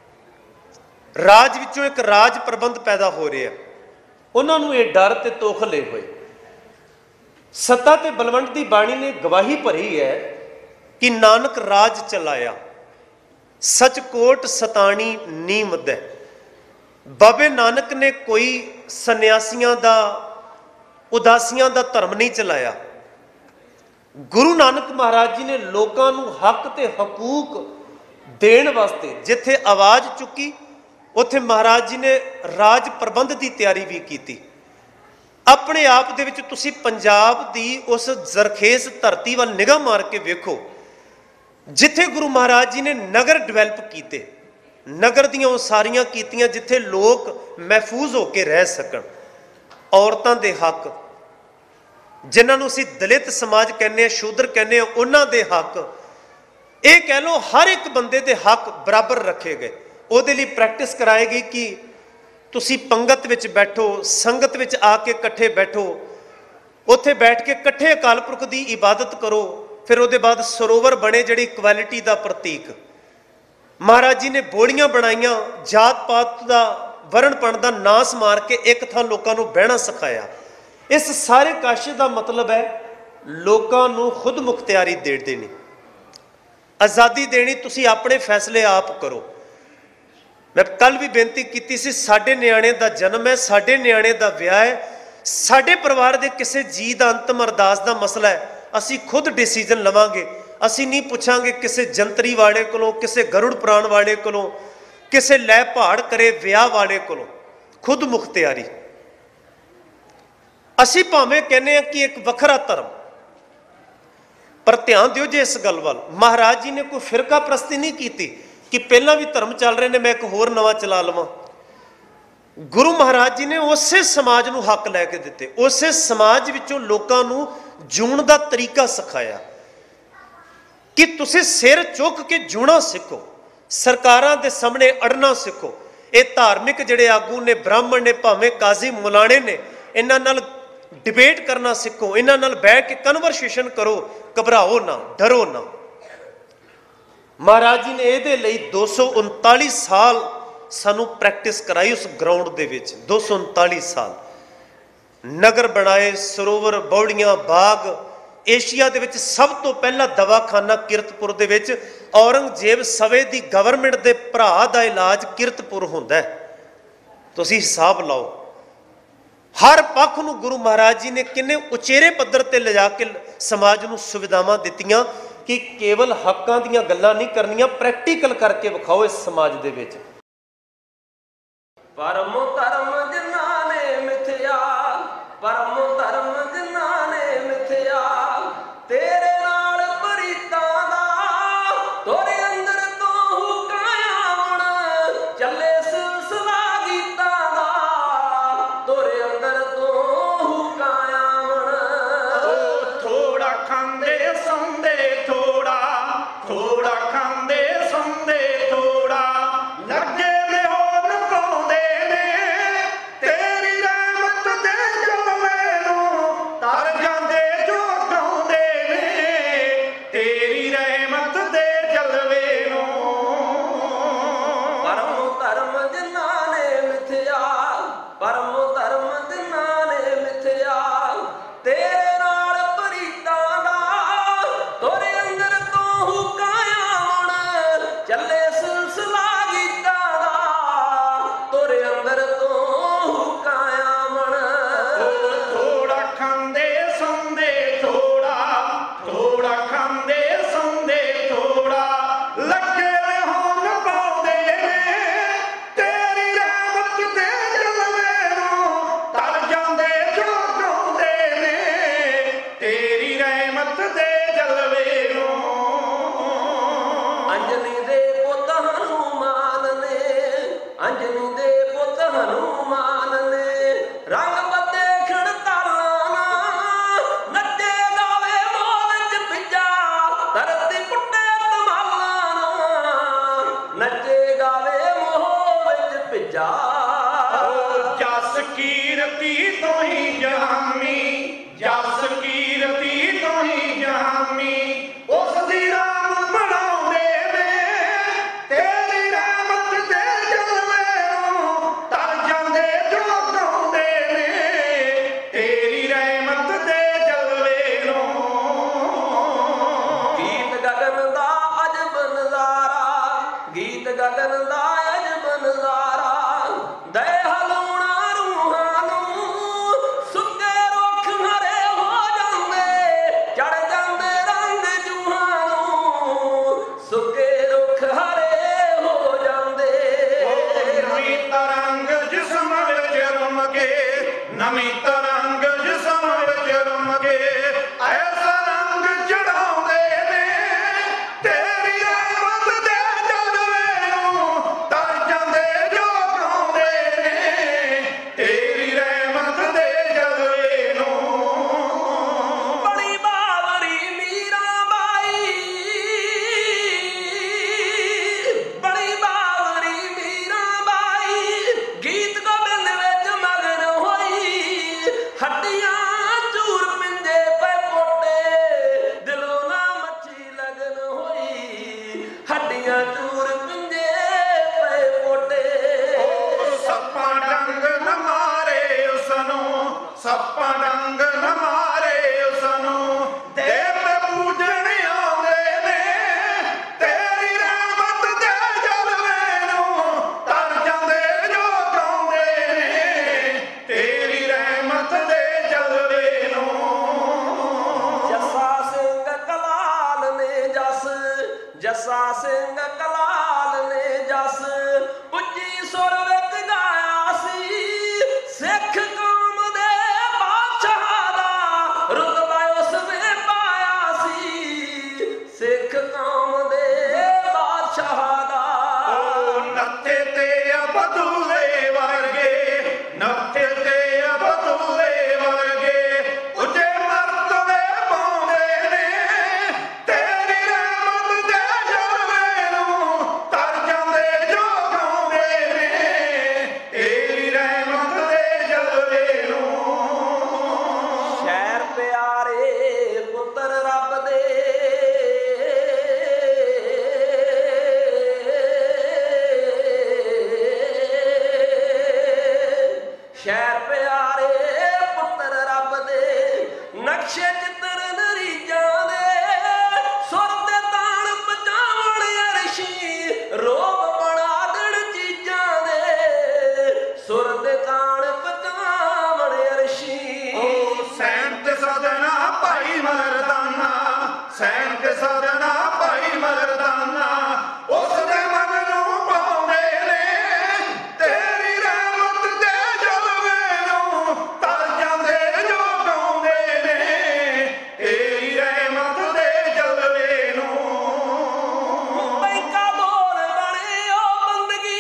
ਰਾਜ ਵਿੱਚੋਂ ਇੱਕ ਰਾਜ ਪ੍ਰਬੰਧ ਪੈਦਾ ਹੋ ਰਿਹਾ। ਉਹਨਾਂ ਨੂੰ ਇਹ ਡਰ ਤੇ ਤੋਖਲੇ ਹੋਏ। ਸੱਤਾ ਤੇ ਬਲਵੰਤ ਦੀ ਬਾਣੀ ਨੇ ਗਵਾਹੀ ਭਰੀ ਹੈ ਕਿ ਨਾਨਕ ਰਾਜ ਚਲਾਇਆ, ਸਚ ਕੋਟ ਸਤਾਣੀ ਨੀਮਦ ਹੈ। ਬਾਬੇ ਨਾਨਕ ਨੇ ਕੋਈ ਸੰਨਿਆਸੀਆਂ ਦਾ, ਉਦਾਸੀਆਂ ਦਾ ਧਰਮ ਨਹੀਂ ਚਲਾਇਆ। ਗੁਰੂ ਨਾਨਕ ਮਹਾਰਾਜ ਜੀ ਨੇ ਲੋਕਾਂ ਨੂੰ ਹੱਕ ਤੇ ਹਕੂਕ ਦੇਣ ਵਾਸਤੇ ਜਿੱਥੇ ਆਵਾਜ਼ ਚੁੱਕੀ, ਉੱਥੇ ਮਹਾਰਾਜ ਜੀ ਨੇ ਰਾਜ ਪ੍ਰਬੰਧ ਦੀ ਤਿਆਰੀ ਵੀ ਕੀਤੀ। ਆਪਣੇ ਆਪ ਦੇ ਵਿੱਚ ਤੁਸੀਂ ਪੰਜਾਬ ਦੀ ਉਸ ਜ਼ਰਖੇਜ਼ ਧਰਤੀ ਵੱਲ ਨਿਗਾਹ ਮਾਰ ਕੇ ਵੇਖੋ, ਜਿੱਥੇ ਗੁਰੂ ਮਹਾਰਾਜ ਜੀ ਨੇ ਨਗਰ ਡਿਵੈਲਪ ਕੀਤੇ, ਨਗਰ ਦੀਆਂ ਉਸਾਰੀਆਂ ਕੀਤੀਆਂ ਜਿੱਥੇ ਲੋਕ ਮਹਿਫੂਜ਼ ਹੋ ਕੇ ਰਹਿ ਸਕਣ। ਔਰਤਾਂ ਦੇ ਹੱਕ, ਜਿਨ੍ਹਾਂ ਨੂੰ ਅਸੀਂ ਦਲਿਤ ਸਮਾਜ ਕਹਿੰਦੇ ਹਾਂ, ਸ਼ੂਦਰ ਕਹਿੰਦੇ ਹਾਂ, ਉਹਨਾਂ ਦੇ ਹੱਕ, ਇਹ ਕਹਿ ਲਓ ਹਰ ਇੱਕ ਬੰਦੇ ਦੇ ਹੱਕ ਬਰਾਬਰ ਰੱਖੇ ਗਏ। ਉਹਦੇ ਲਈ ਪ੍ਰੈਕਟਿਸ ਕਰਾਈ ਗਈ ਕਿ ਤੁਸੀਂ ਪੰਗਤ ਵਿੱਚ ਬੈਠੋ, ਸੰਗਤ ਵਿੱਚ ਆ ਕੇ ਇਕੱਠੇ ਬੈਠੋ, ਉੱਥੇ ਬੈਠ ਕੇ ਇਕੱਠੇ ਅਕਾਲ ਪੁਰਖ ਦੀ ਇਬਾਦਤ ਕਰੋ। ਫਿਰ ਉਹਦੇ ਬਾਅਦ ਸਰੋਵਰ ਬਣੇ ਜਿਹੜੀ ਇਕੁਐਲਿਟੀ ਦਾ ਪ੍ਰਤੀਕ। ਮਹਾਰਾਜ ਜੀ ਨੇ ਬੋੜੀਆਂ ਬਣਾਈਆਂ, ਜਾਤ ਪਾਤ ਦਾ, ਵਰਣਪਣ ਦਾ ਨਾਸ ਮਾਰ ਕੇ ਇੱਕ ਥਾਂ ਲੋਕਾਂ ਨੂੰ ਬਹਿਣਾ ਸਿਖਾਇਆ। इस सारे काशिश का मतलब है लोगों को खुद मुख्तियारी दे देनी, आज़ादी देनी, तुसी अपने फैसले आप करो। मैं कल भी बेनती की सी, साडे न्याणे दा जन्म है, साडे न्याणे दा विआह है, साडे परिवार दे किसी जी दा अंतिम अरदास दा मसला है, असी खुद डिसीजन लवांगे। असी नहीं पूछांगे किसी जंतरी वाले कोलों, किसी गरुड़ पुराण वाले कोलों, किसी लै पहाड़ करे विआह वाले कोलों। खुद मुख्तियारी। असी भावें कहने हैं कि एक वखरा धर्म, पर ध्यान दिओ जे इस गल वाल, महाराज जी ने कोई फिरका प्रस्ती नहीं की कि पहला भी धर्म चल रहे ने, मैं एक होर नवा चला लवां। गुरु महाराज जी ने उसे समाज नूं हक लैके दिते, उसे समाज विचों लोकां नूं जूण दा तरीका सिखाया कि तुसीं सिर चुक के जूना सीखो, सरकारां दे सामने अड़ना सीखो। ये धार्मिक जिहड़े आगू ने, ब्राह्मण ने, भावें काजी मुलाणे ने, इन्हां नाल डिबेट करना सीखो, इन्हां नाल बैठ के कन्वर्सेशन करो, घबराओ ना, डरो ना। महाराज जी ने ये लई दो सौ उनताली साल सानू प्रैक्टिस कराई उस ग्राउंड दे विच। दो सौ उनताली साल नगर बनाए, सरोवर, बौड़ियां, बाग। एशिया दे विच सब तो पहला दवाखाना किरतपुर दे विच, औरंगजेब सवे दी गवर्नमेंट दे भरा दा इलाज किरतपुर हुंदा है। तुसीं हिसाब लाओ, हर पक्ष नूं गुरु महाराज जी ने किन्ने उचेरे पद्धर ते ले जाके समाज नूं सुविधावां दित्तियां कि केवल हक्कां दीयां गल्लां नहीं करनियां, प्रैक्टिकल करके विखाओ इस समाज दे विच। परम धर्म जिन्हां ने मिथया, परम धर्म जिन्हां ने मिथया, तेरे नाल प्रीतां दा तोरे अंदर तो हुकाया हुण, चले सिलसिला गीतां दा तोरे अंदर तो हुकाया हुण। ओ थोड़ा खांदे सौंदे थोड़ा, थोड़ा खांदे सौंदे थोड़ा, लगे में होन पाउंदे ने, तेरी रहमत दे जलवे नूं तर जांदे जो गाउंदे ने, तेरी रहमत दे जलवे नूं। परम धर्म जिन्हां ने मिथया, परम धर्म जिन्हां ने मिथया, तेरे नाल प्रीतां दा तोरे अंदर तो हुकाया हुण, चले सिलसिला गीतां दा तोरे अंदर तो हुकाया हुण। ओ थोड़ा खांदे सौंदे थोड़ा, थोड़ा खांदे सौंदे थोड़ा, लगे में होन पाउंदे ने, तेरी रहमत दे जलवे नूं तर जांदे जो गाउंदे ने, तेरी रहमत दे जलवे नूं। अंजनी दे पुत हनुमान ने, अंजनी दे पुत हनुमान ने, रंग बदे खड़तालां नाल, नच्चे गावे मोह विच पिज्जा, धरती पुट्टे धमालां नाल, नच्चे गावे मोह विच पिज्जा। जस कीरती तो ही जहामी, जस कीरती तो ही जहामी, उस दी राम बनाउंदे ने, तेरी रहमत दे जलवे नूं तर जांदे जो गाउंदे ने, तेरी रहमत दे जलवे नूं। गीत गगन दा अजब नज़ारा, गीत गगन दा अजब नज़ारा, दे हलूणा रूहां नूं, सुੱਕੇ रुख हरे हो जांदे, चढ़ जांदे रंग जूहां नूं, सुੱਕੇ रुख हरे हो जांदे। नवीं तरंग जिस्म विच रमके, नवीं तरंग जिस्म विच रमके, ऐसा रंग चढ़ाउंदे ने, तेरी रहमत दे जलवे नूं तर जांदे जो गाउंदे ने, तेरी रहमत दे जलवे नूं। बड़ी बावरी मीरा बाई, बड़ी बावरी मीरा बाई, गीत गोबिंद विच मगन होई, हड्डियां चूर पिंजे पे पोटे, ਸੱਪਾਂ ਡੰਗ ਨਾ ਮਾਰੇ ਉਸਨੂੰ ਦੇਵਤੇ ਪੂਜਣ ਆਉਂਦੇ ਨੇ ਤੇਰੀ ਰਹਿਮਤ ਦੇ ਜਲਵੇ ਨੂੰ ਤਰ ਜਾਂਦੇ ਜੋ ਗਾਉਂਦੇ ਨੇ ਤੇਰੀ ਰਹਿਮਤ ਦੇ ਜਲਵੇ ਨੂੰ ਜੱਸਾ ਸਿੰਘ ਕਲਾਲ ਨੇ ਜਸ ਜੱਸਾ ਸਿੰਘ ਕਲਾਲ ਨੇ ਜਸ ਉੱਚੀ ਸੁਰ ਵਿੱਚ ਗਾਇਆ ਸੀ ਸਿੱਖ ਕੌਮ ਦੇ ਬਾਦਸ਼ਾਹ ਦਾ ਰੁਤਬਾ ਉਸ ਨੇ ਪਾਇਆ ਸੀ ਸਿੱਖ ਕੌਮ ਦੇ ਬਾਦਸ਼ਾਹ ਦਾ ਉਹ ਨੱਚੇ ਤੇ ਅਬਦੁੱਲੇ ਵਰਗੇ ਨੱਚੇ ਤੇ ਅਬਦੁੱਲੇ ਵਰਗੇ ਉੱਚੇ ਮਰਤਬੇ ਪਾਉਂਦੇ ਨੇ ਤੇਰੀ ਰਹਿਮਤ ਦੇ ਜਲਵੇ ਨੂੰ ਤਰ ਜਾਂਦੇ ਜੋ ਗਾਉਂਦੇ ਨੇ ਤੇਰੀ ਰਹਿਮਤ ਦੇ ਜਲਵੇ ਨੂੰ ਸ਼ਹਿਰ ਪਿਆਰੇ ਪੁੱਤਰ ਰੱਬ ਦੇ ਸ਼ਹਿਰ ਪਿਆਰੇ ਪੁੱਤਰ ਰੱਬ ਦੇ ਨਕਸ਼ੇ ਚਿੱਤਰ ਨਰੀਜਾਂ ਦੇ ਸੁਰ ਦੇ ਤਾਣ ਪਜਾਵਣ ਅਰਸ਼ੀ ਰੋਬ ਬਣਾ ਦੇਣ ਚੀਜ਼ਾਂ ਦੇ ਸੁਰ ਦੇ ਤਾਣ ਪਜਾਵਣ ਅਰਸ਼ੀ ਉਹ ਸੈਨ ਤੇ ਸਦਨਾ ਭਾਈ ਮਰਦਾਨਾ ਸੈਨ ਤੇ ਸਦਨਾ ਭਾਈ ਮਰਦਾਨਾ ਉਸ ਦੇ ਮਨ ਨੂੰ ਪਾਉਂਦੇ ਨੇ ਤੇਰੀ ਰਹਿਮਤ ਦੇ ਜਲਵੇ ਨੂੰ ਤਰ ਜਾਂਦੇ ਜੋ ਗਾਉਂਦੇ ਨੇ ਤੇਰੀ ਰਹਿਮਤ ਦੇ ਜਲਵੇ ਨੂੰ ਬੈਂਕਾ ਬੋਲ ਬਣੇ ਉਹ ਬੰਦਗੀ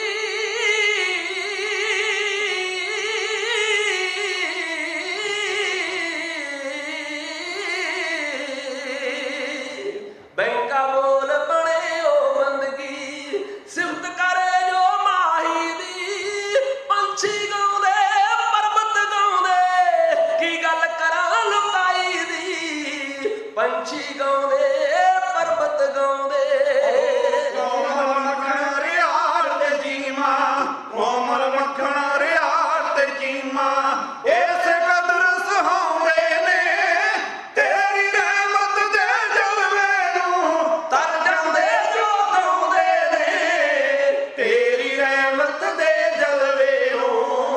ਬੈਂਕਾ ਬੋਲ ਬਣੇ ਉਹ ਬੰਦਗੀ ਸਿਫਤ ਕਰੇ ਜੋ ਮਾਹੀ ਦੀ ਪੰਛੀ ਗਾਉਂਦੇ ਪਰਬਤ ਗਾਉਂਦੇ ਕੀ ਗੱਲ ਕਰਾਂ ਲੁਕਾਈ ਦੀ ਪੰਛੀ ਗਾਉਂਦੇ ਪਰਬਤ ਗਾਉਂਦੇ ਕੋਮਲ ਮੱਖਣ ਰਿਆੜ ਤੇ ਜੀਮਾ ਕੋਮਲ ਮੱਖਣ ਰਿਆੜ ਤੇ ਜੀਮਾ ਇਸੇ ਕਦਰ ਸੁਹਾਉਂਦੇ ਨੇ ਤੇਰੀ ਰਹਿਮਤ ਦੇ ਜਲਵੇ ਨੂੰ ਤਰ ਜਾਂਦੇ ਜੋ ਗਾਉਂਦੇ ਨੇ ਤੇਰੀ ਰਹਿਮਤ ਦੇ ਜਲਵੇ ਨੂੰ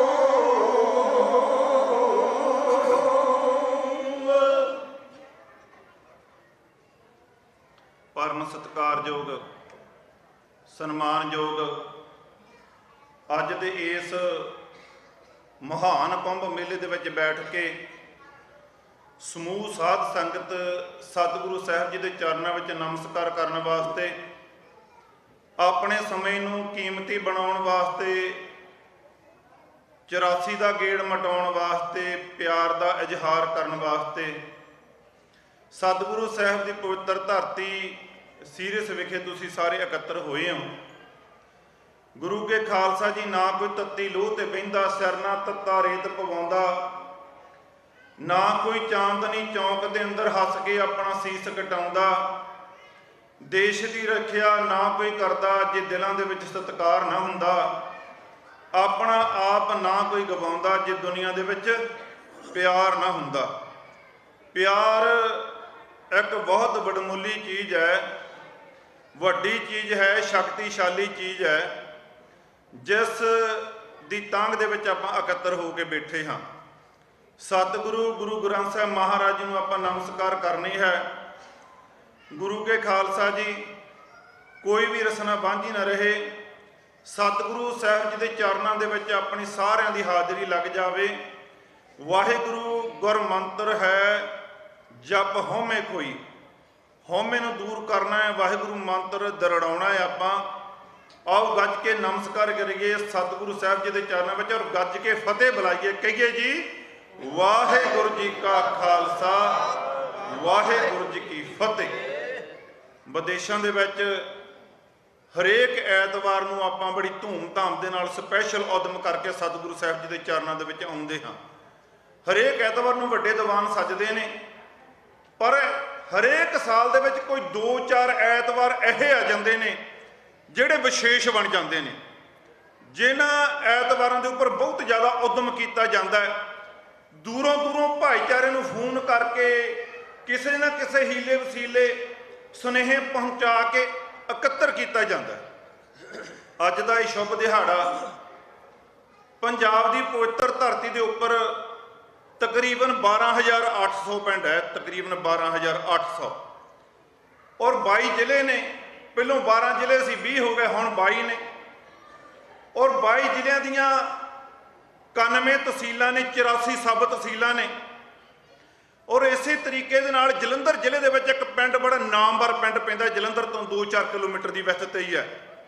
ਪਰਮ ਸਤਿਕਾਰਯੋਗ ਸਨਮਾਨਯੋਗ ਅੱਜ ਦੇ ਇਸ ਮਹਾਨ ਕੁੰਭ ਮੇਲੇ ਦੇ ਵਿੱਚ ਬੈਠ ਕੇ ਸਮੂਹ ਸਾਧ ਸੰਗਤ ਸਤਿਗੁਰੂ ਸਾਹਿਬ ਜੀ ਦੇ ਚਰਨਾਂ ਵਿੱਚ ਨਮਸਕਾਰ ਕਰਨ ਵਾਸਤੇ ਆਪਣੇ ਸਮੇਂ ਨੂੰ ਕੀਮਤੀ ਬਣਾਉਣ ਵਾਸਤੇ ਚੁਰਾਸੀ ਦਾ ਗੇੜ ਮਟਾਉਣ ਵਾਸਤੇ ਪਿਆਰ ਦਾ ਇਜ਼ਹਾਰ ਕਰਨ ਵਾਸਤੇ ਸਤਿਗੁਰੂ ਸਾਹਿਬ ਦੀ ਪਵਿੱਤਰ ਧਰਤੀ ਸੀਰਸ ਵਿਖੇ ਤੁਸੀਂ ਸਾਰੇ ਇਕੱਤਰ ਹੋਏ ਹੋ। ਗੁਰੂ ਕੇ ਖਾਲਸਾ ਜੀ ਨਾ ਕੋਈ ਤੱਤੀ ਲੋਹ ਤੇ ਬਹਿੰਦਾ ਸਿਰ ਨਾ ਤੱਤਾ ਰੇਤ ਪਵਾਉਂਦਾ ਨਾ ਕੋਈ ਚਾਂਦਨੀ ਚੌਂਕ ਦੇ ਅੰਦਰ ਹੱਸ ਕੇ ਆਪਣਾ ਸੀਸ ਕਟਾਉਂਦਾ ਦੇਸ਼ ਦੀ ਰੱਖਿਆ ਨਾ ਕੋਈ ਕਰਦਾ ਜੇ ਦਿਲਾਂ ਦੇ ਵਿੱਚ ਸਤਿਕਾਰ ਨਾ ਹੁੰਦਾ ਆਪਣਾ ਆਪ ਨਾ ਕੋਈ ਗਵਾਉਂਦਾ ਜੇ ਦੁਨੀਆ ਦੇ ਵਿੱਚ ਪਿਆਰ ਨਾ ਹੁੰਦਾ। ਪਿਆਰ ਇੱਕ ਬਹੁਤ ਵਡਮੁੱਲੀ ਚੀਜ਼ ਹੈ, ਵੱਡੀ ਚੀਜ਼ ਹੈ, ਸ਼ਕਤੀਸ਼ਾਲੀ ਚੀਜ਼ ਹੈ ਜਿਸ ਦੀ ਤਾਂਘ ਦੇ ਵਿੱਚ ਆਪਾਂ ਇਕੱਤਰ ਹੋ ਕੇ ਬੈਠੇ ਹਾਂ। ਸਤਿਗੁਰੂ ਗੁਰੂ ਗ੍ਰੰਥ ਸਾਹਿਬ ਮਹਾਰਾਜ ਜੀ ਨੂੰ ਆਪਾਂ ਨਮਸਕਾਰ ਕਰਨੀ ਹੈ। ਗੁਰੂ ਕੇ ਖਾਲਸਾ ਜੀ ਕੋਈ ਵੀ ਰਸਨਾ ਵਾਂਝੀ ਨਾ ਰਹੇ। ਸਤਿਗੁਰੂ ਸਾਹਿਬ ਜੀ ਦੇ ਚਰਨਾਂ ਦੇ ਵਿੱਚ ਆਪਣੀ ਸਾਰਿਆਂ ਦੀ ਹਾਜ਼ਰੀ ਲੱਗ ਜਾਵੇ। ਵਾਹਿਗੁਰੂ ਗੁਰਮੰਤਰ ਹੈ ਜਪ ਹਉਮੈ ਕੋਈ, ਹਉਮੈ ਨੂੰ ਦੂਰ ਕਰਨਾ ਹੈ, ਵਾਹਿਗੁਰੂ ਮੰਤਰ ਦਰੜਾਉਣਾ ਹੈ। ਆਪਾਂ ਆਓ ਗੱਜ ਕੇ ਨਮਸਕਾਰ ਕਰੀਏ ਸਤਿਗੁਰੂ ਸਾਹਿਬ ਜੀ ਦੇ ਚਰਨਾਂ ਵਿੱਚ ਔਰ ਗੱਜ ਕੇ ਫਤਿਹ ਬੁਲਾਈਏ, ਕਹੀਏ ਜੀ ਵਾਹਿਗੁਰੂ ਜੀ ਕਾ ਖਾਲਸਾ ਵਾਹਿਗੁਰੂ ਜੀ ਕੀ ਫਤਿਹ। ਵਿਦੇਸ਼ਾਂ ਦੇ ਵਿੱਚ ਹਰੇਕ ਐਤਵਾਰ ਨੂੰ ਆਪਾਂ ਬੜੀ ਧੂਮ-ਧਾਮ ਦੇ ਨਾਲ ਸਪੈਸ਼ਲ ਉਦਮ ਕਰਕੇ ਸਤਿਗੁਰੂ ਸਾਹਿਬ ਜੀ ਦੇ ਚਰਨਾਂ ਦੇ ਵਿੱਚ ਆਉਂਦੇ ਹਾਂ। ਹਰੇਕ ਐਤਵਾਰ ਨੂੰ ਵੱਡੇ ਦੀਵਾਨ ਸਜਦੇ ਨੇ, ਪਰ ਹਰੇਕ ਸਾਲ ਦੇ ਵਿੱਚ ਕੋਈ ਦੋ ਚਾਰ ਐਤਵਾਰ ਇਹ ਆ ਜਾਂਦੇ ਨੇ ਜਿਹੜੇ ਵਿਸ਼ੇਸ਼ ਬਣ ਜਾਂਦੇ ਨੇ, ਜਿਨ੍ਹਾਂ ਐਤਵਾਰਾਂ ਦੇ ਉੱਪਰ ਬਹੁਤ ਜ਼ਿਆਦਾ ਉਦਮ ਕੀਤਾ ਜਾਂਦਾ ਹੈ। ਦੂਰੋਂ ਦੂਰੋਂ ਭਾਈਚਾਰੇ ਨੂੰ ਫੋਨ ਕਰਕੇ ਕਿਸੇ ਨਾ ਕਿਸੇ ਹੀਲੇ ਵਸੀਲੇ ਸੁਨੇਹੇ ਪਹੁੰਚਾ ਕੇ ਇਕੱਤਰ ਕੀਤਾ ਜਾਂਦਾ ਹੈ। ਅੱਜ ਦਾ ਇਹ ਸ਼ੁਭ ਦਿਹਾੜਾ ਪੰਜਾਬ ਦੀ ਪਵਿੱਤਰ ਧਰਤੀ ਦੇ ਉੱਪਰ ਤਕਰੀਬਨ ਬਾਰਾਂ ਹਜ਼ਾਰ ਅੱਠ ਸੌ ਪਿੰਡ ਹੈ, ਤਕਰੀਬਨ ਬਾਰਾਂ ਹਜ਼ਾਰ ਅੱਠ ਸੌ, ਔਰ ਬਾਈ ਜ਼ਿਲ੍ਹੇ ਨੇ। ਪਹਿਲੋਂ ਬਾਰਾਂ ਜ਼ਿਲ੍ਹੇ ਸੀ, ਵੀਹ ਹੋ ਗਏ, ਹੁਣ ਬਾਈ ਨੇ। ਔਰ ਬਾਈ ਜ਼ਿਲ੍ਹਿਆਂ ਦੀਆਂ ਇਕਾਨਵੇਂ ਤਹਿਸੀਲਾਂ ਨੇ, ਚੁਰਾਸੀ ਸਬ ਤਹਿਸੀਲਾਂ ਨੇ। ਔਰ ਇਸੇ ਤਰੀਕੇ ਦੇ ਨਾਲ ਜਲੰਧਰ ਜ਼ਿਲ੍ਹੇ ਦੇ ਵਿੱਚ ਇੱਕ ਪਿੰਡ ਬੜਾ ਨਾਮਵਰ ਪਿੰਡ ਪੈਂਦਾ, ਜਲੰਧਰ ਤੋਂ ਦੋ ਚਾਰ ਕਿਲੋਮੀਟਰ ਦੀ ਵਿੱਥ ਤੇ ਹੀ ਹੈ,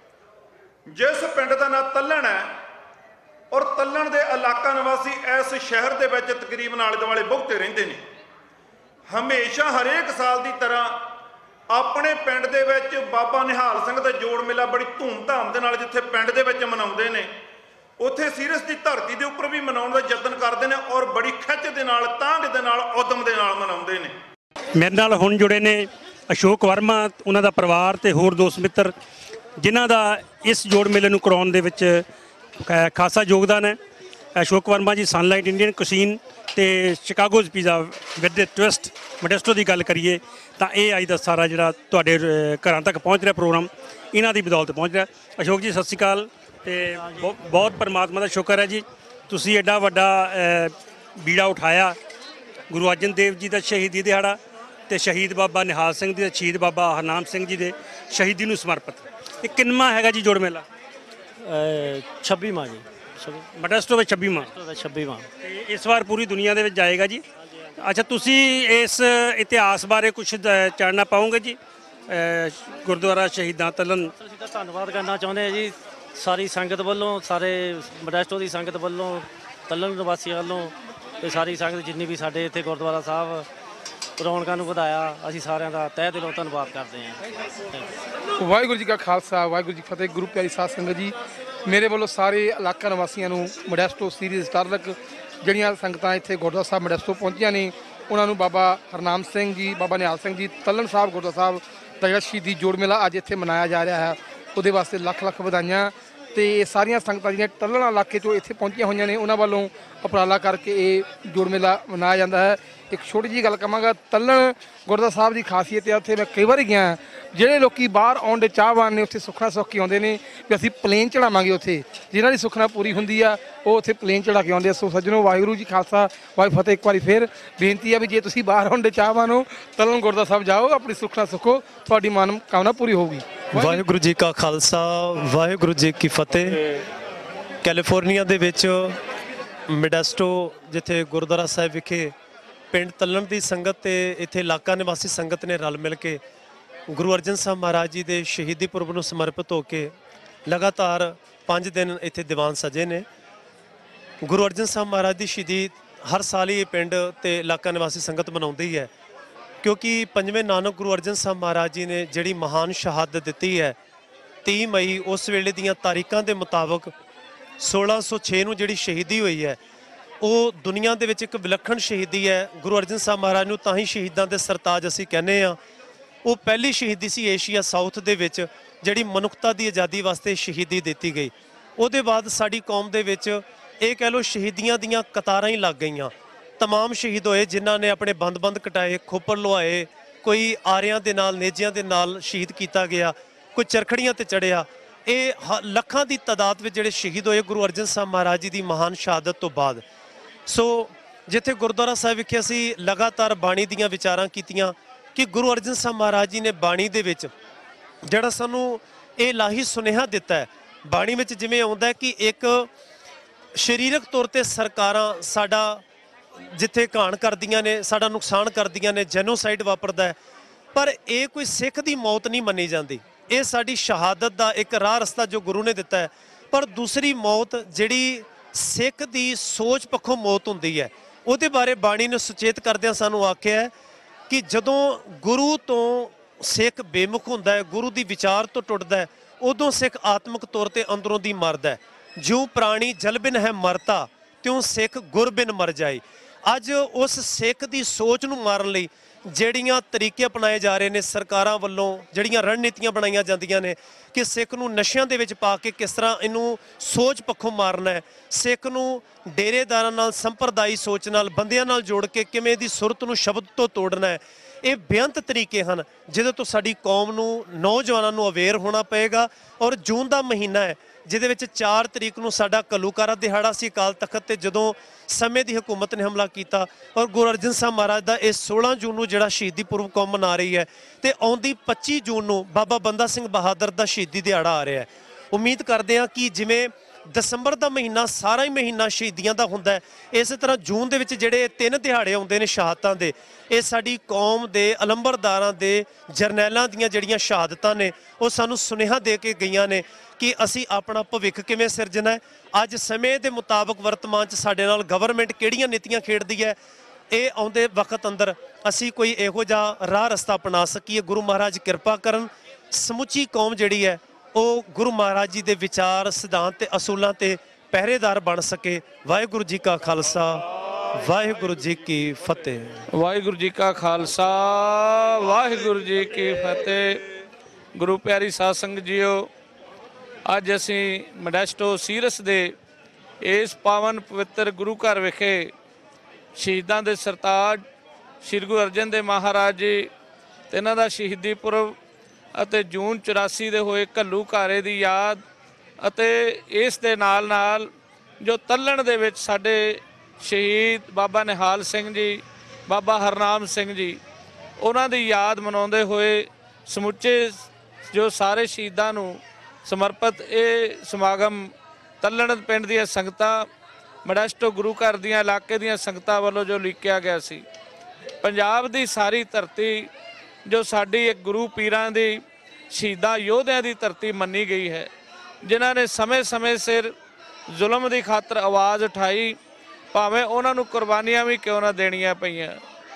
ਜਿਸ ਪਿੰਡ ਦਾ ਨਾਂ ਤੱਲਣ ਹੈ। ਔਰ ਤੱਲਣ ਦੇ ਇਲਾਕਾ ਨਿਵਾਸੀ ਇਸ ਸ਼ਹਿਰ ਦੇ ਵਿੱਚ ਤਕਰੀਬਨ ਆਲੇ ਦੁਆਲੇ ਬਹੁਤੇ ਰਹਿੰਦੇ ਨੇ। ਹਮੇਸ਼ਾ ਹਰੇਕ ਸਾਲ ਦੀ ਤਰ੍ਹਾਂ ਆਪਣੇ ਪਿੰਡ ਦੇ ਵਿੱਚ ਬਾਬਾ ਨਿਹਾਲ ਸਿੰਘ ਦਾ ਜੋੜ ਮੇਲਾ ਬੜੀ ਧੂਮਧਾਮ ਦੇ ਨਾਲ ਜਿੱਥੇ ਪਿੰਡ ਦੇ ਵਿੱਚ ਮਨਾਉਂਦੇ ਨੇ, ਉੱਥੇ ਸੀਰਸ ਦੀ ਧਰਤੀ ਦੇ ਉੱਪਰ ਵੀ ਮਨਾਉਣ ਦਾ ਯਤਨ ਕਰਦੇ ਨੇ, ਔਰ ਬੜੀ ਖਿੱਚ ਦੇ ਨਾਲ, ਤਾਂਘ ਦੇ ਨਾਲ, ਉਦਮ ਦੇ ਨਾਲ ਮਨਾਉਂਦੇ ਨੇ। ਮੇਰੇ ਨਾਲ ਹੁਣ ਜੁੜੇ ਨੇ ਅਸ਼ੋਕ ਵਰਮਾ, ਉਹਨਾਂ ਦਾ ਪਰਿਵਾਰ ਤੇ ਹੋਰ ਦੋਸਤ ਮਿੱਤਰ, ਜਿਨ੍ਹਾਂ ਦਾ ਇਸ ਜੋੜ ਮੇਲੇ ਨੂੰ ਕਰਾਉਣ ਦੇ ਵਿੱਚ ਖ- ਖਾਸਾ ਯੋਗਦਾਨ ਹੈ। ਅਸ਼ੋਕ ਵਰਮਾ ਜੀ ਸਨਲਾਈਟ ਇੰਡੀਅਨ ਕੁਸੀਨ ਤੇ Chicago's pizza with twist Modesto ਦੀ ਗੱਲ ਕਰੀਏ ਤਾਂ ਇਹ ਅੱਜ ਦਾ ਸਾਰਾ ਜਿਹੜਾ ਤੁਹਾਡੇ ਅ, ਘਰਾਂ ਤੱਕ ਪਹੁੰਚ ਰਿਹਾ ਪ੍ਰੋਗਰਾਮ ਇਹਨਾਂ ਦੀ ਬਦੌਲਤ ਪਹੁੰਚ ਰਿਹਾ। ਅਸ਼ੋਕ ਜੀ ਸਤਿ ਸ਼੍ਰੀ ਅਕਾਲ ਤੇ ਬਹੁ- ਬਹੁਤ ਪਰਮਾਤਮਾ ਦਾ ਸ਼ੁਕਰ ਹੈ ਜੀ, ਤੁਸੀਂ ਐਡਾ ਵੱਡਾ ਅ, ਬੀੜਾ ਉਠਾਇਆ। ਗੁਰੂ ਅਰਜਨ ਦੇਵ ਜੀ ਦਾ ਸ਼ਹੀਦੀ ਦਿਹਾੜਾ ਤੇ ਸ਼ਹੀਦ ਬਾਬਾ ਨਿਹਾਲ ਸਿੰਘ ਜੀ ਦਾ, ਸ਼ਹੀਦ ਬਾਬਾ ਹਰਨਾਮ ਸਿੰਘ ਜੀ ਦੇ ਸ਼ਹੀਦੀ ਨੂੰ ਸਮਰਪਿਤ। ਇਹ ਕਿੰਨਵਾਂ ਹੈਗਾ ਜੀ ਜੋੜ ਮੇਲਾ? ਛੱਬੀਵਾਂ ਜੀ, ਮੋਡੈਸਟੋ ਵਿੱਚ ਛੱਬੀਵਾਂ ਛੱਬੀਵਾਂ। ਤੇ ਇਸ ਵਾਰ ਪੂਰੀ ਦੁਨੀਆ ਦੇ ਵਿੱਚ ਜਾਏਗਾ ਜੀ। ਅੱਛਾ, ਤੁਸੀਂ ਇਸ ਇਤਿਹਾਸ ਬਾਰੇ ਕੁਝ ਜਾਣਨਾ ਪਾਓਗੇ ਜੀ? ਅ, ਗੁਰਦੁਆਰਾ ਸ਼ਹੀਦਾਂ ਤਲਨ, ਅਸੀਂ ਤਾਂ ਧੰਨਵਾਦ ਕਰਨਾ ਚਾਹੁੰਦੇ ਹਾਂ ਜੀ ਸਾਰੀ ਸੰਗਤ ਵੱਲੋਂ, ਸਾਰੇ ਮੋਡੈਸਟੋ ਦੀ ਸੰਗਤ ਵੱਲੋਂ, ਤਲਨ ਨਿਵਾਸੀਆਂ ਵੱਲੋਂ ਤੇ ਸਾਰੀ ਸੰਗਤ ਜਿੰਨੀ ਵੀ ਸਾਡੇ ਇੱਥੇ ਗੁਰਦੁਆਰਾ ਸਾਹਿਬ ਰੌਣਕਾਂ ਨੂੰ ਵਧਾਇਆ, ਅਸੀਂ ਸਾਰਿਆਂ ਦਾ ਤਹਿ ਦਿਲੋਂ ਧੰਨਵਾਦ ਕਰਦੇ ਹਾਂ। ਵਾਹਿਗੁਰੂ ਜੀ ਕਾ ਖਾਲਸਾ, ਵਾਹਿਗੁਰੂ ਜੀ ਕੀ ਫਤਿਹ। ਗੁਰੂ ਪਿਆਰੀ ਸਾਧ ਸੰਗਤ ਜੀ, ਮੇਰੇ ਵੱਲੋਂ ਸਾਰੇ ਇਲਾਕਾ ਨਿਵਾਸੀਆਂ ਨੂੰ ਮੋਡੈਸਟੋ ਸੀਰੀਜ਼ ਸਟਾਰ ਤੱਕ ਜਿਹੜੀਆਂ ਸੰਗਤਾਂ ਇੱਥੇ ਗੁਰਦੁਆਰਾ ਸਾਹਿਬ ਮੋਡੈਸਟੋ ਪਹੁੰਚੀਆਂ ਨੇ, ਉਹਨਾਂ ਨੂੰ ਬਾਬਾ ਹਰਨਾਮ ਸਿੰਘ ਜੀ, ਬਾਬਾ ਨਿਹਾਲ ਸਿੰਘ ਜੀ, ਤਲਣ ਸਾਹਿਬ ਗੁਰਦੁਆਰਾ ਸਾਹਿਬ ਦਾ ਜਿਹੜਾ ਸ਼ਹੀਦੀ ਜੋੜ ਮੇਲਾ ਅੱਜ ਇੱਥੇ ਮਨਾਇਆ ਜਾ ਰਿਹਾ ਹੈ, ਉਹਦੇ ਵਾਸਤੇ ਲੱਖ ਲੱਖ ਵਧਾਈਆਂ। ਤੇ ਸਾਰੀਆਂ ਸੰਗਤਾਂ ਜਿਹੜੀਆਂ ਟੱਲਣ ਇਲਾਕੇ ਤੋਂ ਇੱਥੇ ਪਹੁੰਚੀਆਂ ਹੋਈਆਂ ਨੇ, ਉਹਨਾਂ ਵੱਲੋਂ ਉਪਰਾਲਾ ਕਰਕੇ ਇਹ ਜੋੜ ਮੇਲਾ ਮਨਾਇਆ ਜਾਂਦਾ ਹੈ। ਇੱਕ ਛੋਟੀ ਜਿਹੀ ਗੱਲ ਕਹਾਂਗਾ, ਤੱਲਣ ਗੁਰਦੁਆਰਾ ਸਾਹਿਬ ਦੀ ਖਾਸੀਅਤ ਹੈ, ਉੱਥੇ ਮੈਂ ਕਈ ਵਾਰੀ ਗਿਆ, ਜਿਹੜੇ ਲੋਕੀ ਬਾਹਰ ਆਉਣ ਦੇ ਚਾਹਵਾਨ ਨੇ ਉੱਥੇ ਸੁੱਖਣਾ ਸੁੱਖ ਆਉਂਦੇ ਨੇ ਵੀ ਅਸੀਂ ਪਲੇਨ ਚੜਾਵਾਂਗੇ। ਉੱਥੇ ਜਿਨ੍ਹਾਂ ਦੀ ਸੁੱਖਣਾ ਪੂਰੀ ਹੁੰਦੀ ਆ ਉਹ ਉੱਥੇ ਪਲੇਨ ਚੜਾ ਕੇ ਆਉਂਦੇ ਆ। ਸੋ ਸੱਜਣੋ, ਵਾਹਿਗੁਰੂ ਜੀ ਖਾਲਸਾ, ਵਾਹਿਗੁਰੂ ਫਤਿਹ। ਇੱਕ ਵਾਰੀ ਫਿਰ ਬੇਨਤੀ ਹੈ ਵੀ ਜੇ ਤੁਸੀਂ ਬਾਹਰ ਆਉਣ ਦੇ ਚਾਹਵਾਨ ਹੋ, ਤੱਲਣ ਗੁਰਦੁਆਰਾ ਸਾਹਿਬ ਜਾਓ, ਆਪਣੀ ਸੁੱਖਣਾ ਸੁੱਖੋ, ਤੁਹਾਡੀ ਮਨ ਕਾਮਨਾ ਪੂਰੀ ਹੋਊਗੀ। ਵਾਹਿਗੁਰੂ ਜੀ ਕਾ ਖਾਲਸਾ, ਵਾਹਿਗੁਰੂ ਜੀ ਕੀ ਫਤਿਹ। ਕੈਲੀਫੋਰਨੀਆ ਦੇ ਵਿੱਚ ਮੋਡੈਸਟੋ, ਜਿੱਥੇ ਗੁਰਦੁਆਰਾ ਸਾਹਿਬ ਵਿਖੇ ਪਿੰਡ ਤੱਲਣ ਦੀ ਸੰਗਤ ਤੇ ਇੱਥੇ ਇਲਾਕਾ ਨਿਵਾਸੀ ਸੰਗਤ ਨੇ ਰਲ ਮਿਲ ਕੇ ਗੁਰੂ ਅਰਜਨ ਸਾਹਿਬ ਮਹਾਰਾਜ ਜੀ ਦੇ ਸ਼ਹੀਦੀ ਪੁਰਬ ਨੂੰ ਸਮਰਪਿਤ ਹੋ ਕੇ ਲਗਾਤਾਰ ਪੰਜ ਦਿਨ ਇੱਥੇ ਦੀਵਾਨ ਸਜੇ ਨੇ। ਗੁਰੂ ਅਰਜਨ ਸਾਹਿਬ ਮਹਾਰਾਜ ਦੀ ਸ਼ਹੀਦੀ ਹਰ ਸਾਲ ਹੀ ਇਹ ਪਿੰਡ ਤੇ ਇਲਾਕਾ ਨਿਵਾਸੀ ਸੰਗਤ ਮਨਾਉਂਦੀ ਹੈ, ਕਿਉਂਕਿ ਪੰਜਵੇਂ ਨਾਨਕ ਗੁਰੂ ਅਰਜਨ ਸਾਹਿਬ ਮਹਾਰਾਜ ਜੀ ਨੇ ਜਿਹੜੀ ਮਹਾਨ ਸ਼ਹਾਦਤ ਦਿੱਤੀ ਹੈ ਤੀਹ ਮਈ, ਉਸ ਵੇਲੇ ਦੀਆਂ ਤਾਰੀਖਾਂ ਦੇ ਮੁਤਾਬਕ ਸੋਲਾਂ ਸੌ ਛੇ ਨੂੰ ਜਿਹੜੀ ਸ਼ਹੀਦੀ ਹੋਈ ਹੈ, ਉਹ ਦੁਨੀਆ ਦੇ ਵਿੱਚ ਇੱਕ ਵਿਲੱਖਣ ਸ਼ਹੀਦੀ ਹੈ। ਗੁਰੂ ਅਰਜਨ ਸਾਹਿਬ ਮਹਾਰਾਜ ਨੂੰ ਤਾਂ ਹੀ ਸ਼ਹੀਦਾਂ ਦੇ ਸਰਤਾਜ ਅਸੀਂ ਕਹਿੰਦੇ ਹਾਂ। ਉਹ ਪਹਿਲੀ ਸ਼ਹੀਦੀ ਸੀ ਏਸ਼ੀਆ ਸਾਊਥ ਦੇ ਵਿੱਚ ਜਿਹੜੀ ਮਨੁੱਖਤਾ ਦੀ ਆਜ਼ਾਦੀ ਵਾਸਤੇ ਸ਼ਹੀਦੀ ਦਿੱਤੀ ਗਈ। ਉਹਦੇ ਬਾਅਦ ਸਾਡੀ ਕੌਮ ਦੇ ਵਿੱਚ ਇਹ ਕਹਿ ਲਓ ਸ਼ਹੀਦੀਆਂ ਦੀਆਂ ਕਤਾਰਾਂ ਹੀ ਲੱਗ ਗਈਆਂ। ਤਮਾਮ ਸ਼ਹੀਦ ਹੋਏ ਜਿਨ੍ਹਾਂ ਨੇ ਆਪਣੇ ਬੰਦ-ਬੰਦ ਕਟਾਏ, ਖੋਪਰ ਲੁਹਾਏ, ਕੋਈ ਆਰਿਆਂ ਦੇ ਨਾਲ, ਨੇਜਿਆਂ ਦੇ ਨਾਲ ਸ਼ਹੀਦ ਕੀਤਾ ਗਿਆ, ਕੋਈ ਚਰਖੜੀਆਂ ਤੇ ਚੜਿਆ। ਇਹ ਹ- ਲੱਖਾਂ ਦੀ ਤਾਦਾਦ ਵਿੱਚ ਜਿਹੜੇ ਸ਼ਹੀਦ ਹੋਏ ਗੁਰੂ ਅਰਜਨ ਸਾਹਿਬ ਮਹਾਰਾਜ ਜੀ ਦੀ ਮਹਾਨ ਸ਼ਹਾਦਤ ਤੋਂ ਬਾਅਦ। ਸੋ ਜਿੱਥੇ ਗੁਰਦੁਆਰਾ ਸਾਹਿਬ ਵਿਖੇ ਅਸੀਂ ਲਗਾਤਾਰ ਬਾਣੀ ਦੀਆਂ ਵਿਚਾਰਾਂ ਕੀਤੀਆਂ ਕਿ ਗੁਰੂ ਅਰਜਨ ਸਾਹਿਬ ਮਹਾਰਾਜ ਜੀ ਨੇ ਬਾਣੀ ਦੇ ਵਿੱਚ ਜਿਹੜਾ ਸਾਨੂੰ ਇਹ ਲਾਹੀ ਸੁਨੇਹਾ ਦਿੱਤਾ ਹੈ। ਬਾਣੀ ਵਿੱਚ ਜਿਵੇਂ ਆਉਂਦਾ ਹੈ ਕਿ ਇੱਕ ਸਰੀਰਕ ਤੌਰ ਤੇ ਸਰਕਾਰਾਂ ਸਾਡਾ ਜਿੱਥੇ ਘਾਣ ਕਰਦੀਆਂ ਨੇ, ਸਾਡਾ ਨੁਕਸਾਨ ਕਰਦੀਆਂ ਨੇ, ਜੈਨੋਸਾਈਡ ਵਾਪਰਦਾ ਹੈ, ਪਰ ਇਹ ਕੋਈ ਸਿੱਖ ਦੀ ਮੌਤ ਨਹੀਂ ਮੰਨੀ ਜਾਂਦੀ। ਇਹ ਸਾਡੀ ਸ਼ਹਾਦਤ ਦਾ ਇੱਕ ਰਾਹ ਰਸਤਾ ਜੋ ਗੁਰੂ ਨੇ ਦਿੱਤਾ ਹੈ। ਪਰ ਦੂਸਰੀ ਮੌਤ ਜਿਹੜੀ ਸਿੱਖ ਦੀ ਸੋਚ ਪੱਖੋਂ ਮੌਤ ਹੁੰਦੀ ਹੈ, ਉਹਦੇ ਬਾਰੇ ਬਾਣੀ ਨੇ ਸੁਚੇਤ ਕਰਦਿਆਂ ਸਾਨੂੰ ਆਖਿਆ ਹੈ ਕਿ ਜਦੋਂ ਗੁਰੂ ਤੋਂ ਸਿੱਖ ਬੇਮੁਖ ਹੁੰਦਾ ਹੈ, ਗੁਰੂ ਦੀ ਵਿਚਾਰ ਤੋਂ ਟੁੱਟਦਾ ਹੈ, ਉਦੋਂ ਸਿੱਖ ਆਤਮਿਕ ਤੌਰ ਤੇ ਅੰਦਰੋਂ ਦੀ ਮਰਦਾ ਹੈ। ਜਿਉਂ ਪ੍ਰਾਣੀ ਜਲ ਬਿਨ ਹੈ ਮਰਤਾ, ਤਿਉਂ ਸਿੱਖ ਗੁਰ ਬਿਨ ਮਰ ਜਾਏ। ਅੱਜ ਉਸ ਸਿੱਖ ਦੀ ਸੋਚ ਨੂੰ ਮਾਰਨ ਲਈ ਜਿਹੜੀਆਂ ਤਰੀਕੇ ਅਪਣਾਏ ਜਾ ਰਹੇ ਨੇ ਸਰਕਾਰਾਂ ਵੱਲੋਂ, ਜਿਹੜੀਆਂ ਰਣਨੀਤੀਆਂ ਬਣਾਈਆਂ ਜਾਂਦੀਆਂ ਨੇ ਕਿ ਸਿੱਖ ਨੂੰ ਨਸ਼ਿਆਂ ਦੇ ਵਿੱਚ ਪਾ ਕੇ ਕਿਸ ਤਰ੍ਹਾਂ ਇਹਨੂੰ ਸੋਚ ਪੱਖੋਂ ਮਾਰਨਾ ਹੈ, ਸਿੱਖ ਨੂੰ ਡੇਰੇਦਾਰਾਂ ਨਾਲ, ਸੰਪਰਦਾਈ ਸੋਚ ਨਾਲ, ਬੰਦਿਆਂ ਨਾਲ ਜੋੜ ਕੇ ਕਿਵੇਂ ਦੀ ਸੁਰਤ ਨੂੰ ਸ਼ਬਦ ਤੋਂ ਤੋੜਨਾ ਹੈ, ਇਹ ਬੇਅੰਤ ਤਰੀਕੇ ਹਨ ਜਿਹਦੇ ਤੋਂ ਸਾਡੀ ਕੌਮ ਨੂੰ, ਨੌਜਵਾਨਾਂ ਨੂੰ ਅਵੇਅਰ ਹੋਣਾ ਪਏਗਾ। ਔਰ ਜੂਨ ਦਾ ਮਹੀਨਾ ਹੈ ਜਿਹਦੇ ਵਿੱਚ ਚਾਰ ਤਰੀਕ ਨੂੰ ਸਾਡਾ ਘੱਲੂਘਾਰਾ ਦਿਹਾੜਾ ਸੀ ਅਕਾਲ ਤਖਤ ਤੇ ਜਦੋਂ ਸਮੇਂ ਦੀ ਹਕੂਮਤ ਨੇ ਹਮਲਾ ਕੀਤਾ, ਔਰ ਗੁਰੂ ਅਰਜਨ ਸਾਹਿਬ ਮਹਾਰਾਜ ਦਾ ਇਹ ਸੋਲਾਂ ਜੂਨ ਨੂੰ ਜਿਹੜਾ ਸ਼ਹੀਦੀ ਪੁਰਬ ਕੌਮ ਮਨਾ ਰਹੀ ਹੈ, ਤੇ ਆਉਂਦੀ ਪੱਚੀ ਜੂਨ ਨੂੰ ਬਾਬਾ ਬੰਦਾ ਸਿੰਘ ਬਹਾਦਰ ਦਾ ਸ਼ਹੀਦੀ ਦਿਹਾੜਾ ਆ ਰਿਹਾ ਹੈ। ਉਮੀਦ ਕਰਦੇ ਹਾਂ ਕਿ ਜਿਵੇਂ ਦਸੰਬਰ ਦਾ ਮਹੀਨਾ ਸਾਰਾ ਹੀ ਮਹੀਨਾ ਸ਼ਹੀਦੀਆਂ ਦਾ ਹੁੰਦਾ ਹੈ, ਇਸੇ ਤਰ੍ਹਾਂ ਜੂਨ ਦੇ ਵਿੱਚ ਜਿਹੜੇ ਤਿੰਨ ਦਿਹਾੜੇ ਆਉਂਦੇ ਨੇ ਸ਼ਹਾਦਤਾਂ ਦੇ, ਇਹ ਸਾਡੀ ਕੌਮ ਦੇ ਅਲੰਬਰਦਾਰਾਂ ਦੇ, ਜਰਨੈਲਾਂ ਦੀਆਂ ਜਿਹੜੀਆਂ ਸ਼ਹਾਦਤਾਂ ਨੇ ਉਹ ਸਾਨੂੰ ਸੁਨੇਹਾ ਦੇ ਕੇ ਗਈਆਂ ਨੇ ਕਿ ਅਸੀਂ ਆਪਣਾ ਭਵਿੱਖ ਕਿਵੇਂ ਸਿਰਜਣਾ ਹੈ। ਅੱਜ ਸਮੇਂ ਦੇ ਮੁਤਾਬਕ ਵਰਤਮਾਨ 'ਚ ਸਾਡੇ ਨਾਲ ਗਵਰਨਮੈਂਟ ਕਿਹੜੀਆਂ ਨੀਤੀਆਂ ਖੇਡਦੀ ਹੈ, ਇਹ ਆਉਂਦੇ ਵਕਤ ਅੰਦਰ ਅਸੀਂ ਕੋਈ ਇਹੋ ਜਿਹਾ ਰਾਹ ਰਸਤਾ ਅਪਣਾ ਸਕੀਏ। ਗੁਰੂ ਮਹਾਰਾਜ ਕਿਰਪਾ ਕਰਨ, ਸਮੁੱਚੀ ਕੌਮ ਜਿਹੜੀ ਹੈ ਉਹ ਗੁਰੂ ਮਹਾਰਾਜ ਜੀ ਦੇ ਵਿਚਾਰ, ਸਿਧਾਂਤ ਤੇ ਅਸੂਲਾਂ ਤੇ ਪਹਿਰੇਦਾਰ ਬਣ ਸਕੇ। ਵਾਹਿਗੁਰੂ ਜੀ ਕਾ ਖਾਲਸਾ, ਵਾਹਿਗੁਰੂ ਜੀ ਕੀ ਫਤਿਹ। ਵਾਹਿਗੁਰੂ ਜੀ ਕਾ ਖਾਲਸਾ, ਵਾਹਿਗੁਰੂ ਜੀ ਕੀ ਫਤਿਹ। ਗੁਰੂ ਪਿਆਰੀ ਸਾਧ ਸੰਗਤ ਜੀਓ, ਅੱਜ ਅਸੀਂ ਮੋਡੈਸਟੋ ਸੀਰਸ ਦੇ ਇਸ ਪਾਵਨ ਪਵਿੱਤਰ ਗੁਰੂ ਘਰ ਵਿਖੇ ਸ਼ਹੀਦਾਂ ਦੇ ਸਰਤਾਜ ਸ਼੍ਰੀ ਗੁਰੂ ਅਰਜਨ ਦੇਵ ਮਹਾਰਾਜ ਜੀ ਤੇ ਇਹਨਾਂ ਦਾ ਸ਼ਹੀਦੀ ਪੁਰਬ ਅਤੇ ਜੂਨ ਚੁਰਾਸੀ ਦੇ ਹੋਏ ਘੱਲੂਘਾਰੇ ਦੀ ਯਾਦ ਅਤੇ ਇਸ ਦੇ ਨਾਲ ਨਾਲ ਜੋ ਤੱਲਣ ਦੇ ਵਿੱਚ ਸਾਡੇ ਸ਼ਹੀਦ ਬਾਬਾ ਨਿਹਾਲ ਸਿੰਘ ਜੀ, ਬਾਬਾ ਹਰਨਾਮ ਸਿੰਘ ਜੀ, ਉਹਨਾਂ ਦੀ ਯਾਦ ਮਨਾਉਂਦੇ ਹੋਏ ਸਮੁੱਚੇ ਜੋ ਸਾਰੇ ਸ਼ਹੀਦਾਂ ਨੂੰ ਸਮਰਪਿਤ ਇਹ ਸਮਾਗਮ ਤੱਲਣ ਪਿੰਡ ਦੀਆਂ ਸੰਗਤਾਂ, ਮੋਡੈਸਟੋ ਗੁਰੂ ਘਰ ਦੀਆਂ ਇਲਾਕੇ ਦੀਆਂ ਸੰਗਤਾਂ ਵੱਲੋਂ ਜੋ ਲੀਕਿਆ ਗਿਆ ਸੀ। ਪੰਜਾਬ ਦੀ ਸਾਰੀ ਧਰਤੀ ਜੋ ਸਾਡੀ ਇੱਕ ਗੁਰੂ ਪੀਰਾਂ ਦੀ, ਸ਼ਹੀਦਾਂ ਯੋਧਿਆਂ ਦੀ ਧਰਤੀ ਮੰਨੀ ਗਈ ਹੈ, ਜਿਨ੍ਹਾਂ ਨੇ ਸਮੇਂ-ਸਮੇਂ ਸਿਰ ਜ਼ੁਲਮ ਦੀ ਖਾਤਰ ਆਵਾਜ਼ ਉਠਾਈ, ਭਾਵੇਂ ਉਹਨਾਂ ਨੂੰ ਕੁਰਬਾਨੀਆਂ ਵੀ ਕਿਉਂ ਨਾ ਦੇਣੀਆਂ ਪਈਆਂ।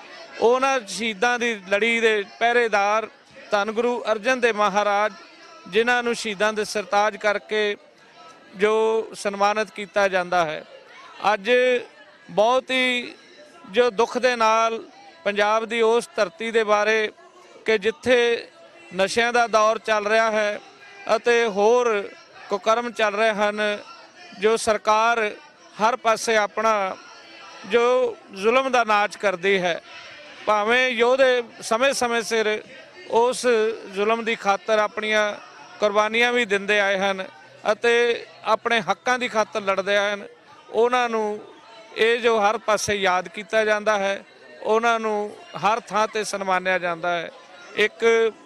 ਉਹਨਾਂ ਸ਼ਹੀਦਾਂ ਦੀ ਲੜੀ ਦੇ ਪਹਿਰੇਦਾਰ ਧੰਨ ਗੁਰੂ ਅਰਜਨ ਦੇਵ ਮਹਾਰਾਜ, ਜਿਨ੍ਹਾਂ ਨੂੰ ਸ਼ਹੀਦਾਂ ਦੇ ਸਰਤਾਜ ਕਰਕੇ ਜੋ ਸਨਮਾਨਿਤ ਕੀਤਾ ਜਾਂਦਾ ਹੈ। ਅੱਜ ਬਹੁਤ ਹੀ ਜੋ ਦੁੱਖ ਦੇ ਨਾਲ ਪੰਜਾਬ ਦੀ ਉਸ ਧਰਤੀ ਦੇ ਬਾਰੇ ਕਿ ਜਿੱਥੇ ਨਸ਼ਿਆਂ ਦਾ ਦੌਰ ਚੱਲ ਰਿਹਾ ਹੈ ਅਤੇ ਹੋਰ ਕੁਕਰਮ ਚੱਲ ਰਹੇ ਹਨ, ਜੋ ਸਰਕਾਰ ਹਰ ਪਾਸੇ ਆਪਣਾ ਜੋ ਜ਼ੁਲਮ ਦਾ ਨਾਚ ਕਰਦੀ ਹੈ, ਭਾਵੇਂ ਯੋਧੇ ਸਮੇਂ-ਸਮੇਂ ਸਿਰ ਉਸ ਜ਼ੁਲਮ ਦੀ ਖਾਤਰ ਆਪਣੀਆਂ ਕੁਰਬਾਨੀਆਂ ਵੀ ਦਿੰਦੇ ਆਏ ਹਨ ਅਤੇ ਆਪਣੇ ਹੱਕਾਂ ਦੀ ਖਾਤਰ ਲੜਦੇ ਆਏ ਹਨ, ਉਹਨਾਂ ਨੂੰ ਇਹ ਜੋ ਹਰ ਪਾਸੇ ਯਾਦ ਕੀਤਾ ਜਾਂਦਾ ਹੈ, ਉਹਨਾਂ ਨੂੰ ਹਰ ਥਾਂ ਤੇ ਸਨਮਾਨਿਆ ਜਾਂਦਾ ਹੈ। ਇੱਕ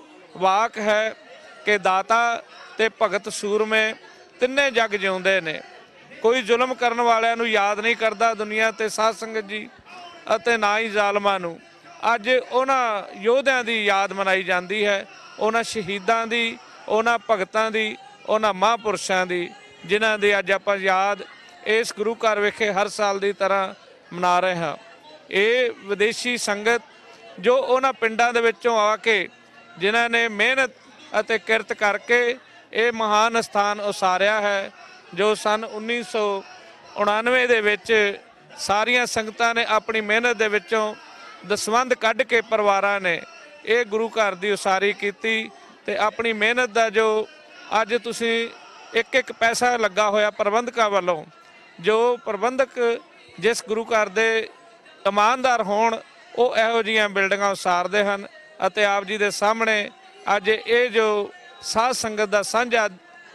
ਵਾਕ ਹੈ ਕਿ ਦਾਤਾ ਤੇ ਭਗਤ ਸੂਰਮੇ ਤਿੰਨੇ ਜਗ ਜਿਉਂਦੇ ਨੇ, ਕੋਈ ਜ਼ੁਲਮ ਕਰਨ ਵਾਲਿਆਂ ਨੂੰ ਯਾਦ ਨਹੀਂ ਕਰਦਾ ਦੁਨੀਆ ਤੇ ਸਾਧ ਸੰਗਤ ਜੀ, ਅਤੇ ਨਾ ਹੀ ਜ਼ਾਲਮਾਂ ਨੂੰ। ਅੱਜ ਉਹਨਾਂ ਯੋਧਿਆਂ ਦੀ ਯਾਦ ਮਨਾਈ ਜਾਂਦੀ ਹੈ, ਉਹਨਾਂ ਸ਼ਹੀਦਾਂ ਦੀ, ਉਹਨਾਂ ਭਗਤਾਂ ਦੀ, ਉਹਨਾਂ ਮਹਾਂਪੁਰਸ਼ਾਂ ਦੀ, ਜਿਨ੍ਹਾਂ ਦੀ ਅੱਜ ਆਪਾਂ ਯਾਦ ਇਸ ਗੁਰੂ ਘਰ ਵਿਖੇ ਹਰ ਸਾਲ ਦੀ ਤਰ੍ਹਾਂ ਮਨਾ ਰਹੇ ਹਾਂ। ਇਹ ਵਿਦੇਸ਼ੀ ਸੰਗਤ ਜੋ ਉਹਨਾਂ ਪਿੰਡਾਂ ਦੇ ਵਿੱਚੋਂ ਆ ਕੇ ਜਿਨ੍ਹਾਂ ਨੇ ਮਿਹਨਤ ਅਤੇ ਕਿਰਤ ਕਰਕੇ ਇਹ ਮਹਾਨ ਸਥਾਨ ਉਸਾਰਿਆ ਹੈ, ਜੋ ਸਨ ਉੱਨੀ ਸੌ ਉਣਾਨਵੇਂ ਦੇ ਵਿੱਚ ਸਾਰੀਆਂ ਸੰਗਤਾਂ ਨੇ ਆਪਣੀ ਮਿਹਨਤ ਦੇ ਵਿੱਚੋਂ ਦਸਵੰਧ ਕੱਢ ਕੇ ਪਰਿਵਾਰਾਂ ਨੇ ਇਹ ਗੁਰੂ ਘਰ ਦੀ ਉਸਾਰੀ ਕੀਤੀ, ਤੇ ਆਪਣੀ ਮਿਹਨਤ ਦਾ ਜੋ ਅੱਜ ਤੁਸੀਂ ਇੱਕ ਇੱਕ ਪੈਸਾ ਲੱਗਾ ਹੋਇਆ ਪ੍ਰਬੰਧਕਾਂ ਵੱਲੋਂ, ਜੋ ਪ੍ਰਬੰਧਕ ਜਿਸ ਗੁਰੂ ਘਰ ਦੇ ਇਮਾਨਦਾਰ ਹੋਣ, ਉਹ ਇਹੋ ਜਿਹੀਆਂ ਬਿਲਡਿੰਗਾਂ ਉਸਾਰਦੇ ਹਨ। ਅਤੇ ਆਪ ਜੀ ਦੇ ਸਾਹਮਣੇ ਅੱਜ ਇਹ ਜੋ ਸਾਧ ਸੰਗਤ ਦਾ ਸਾਂਝਾ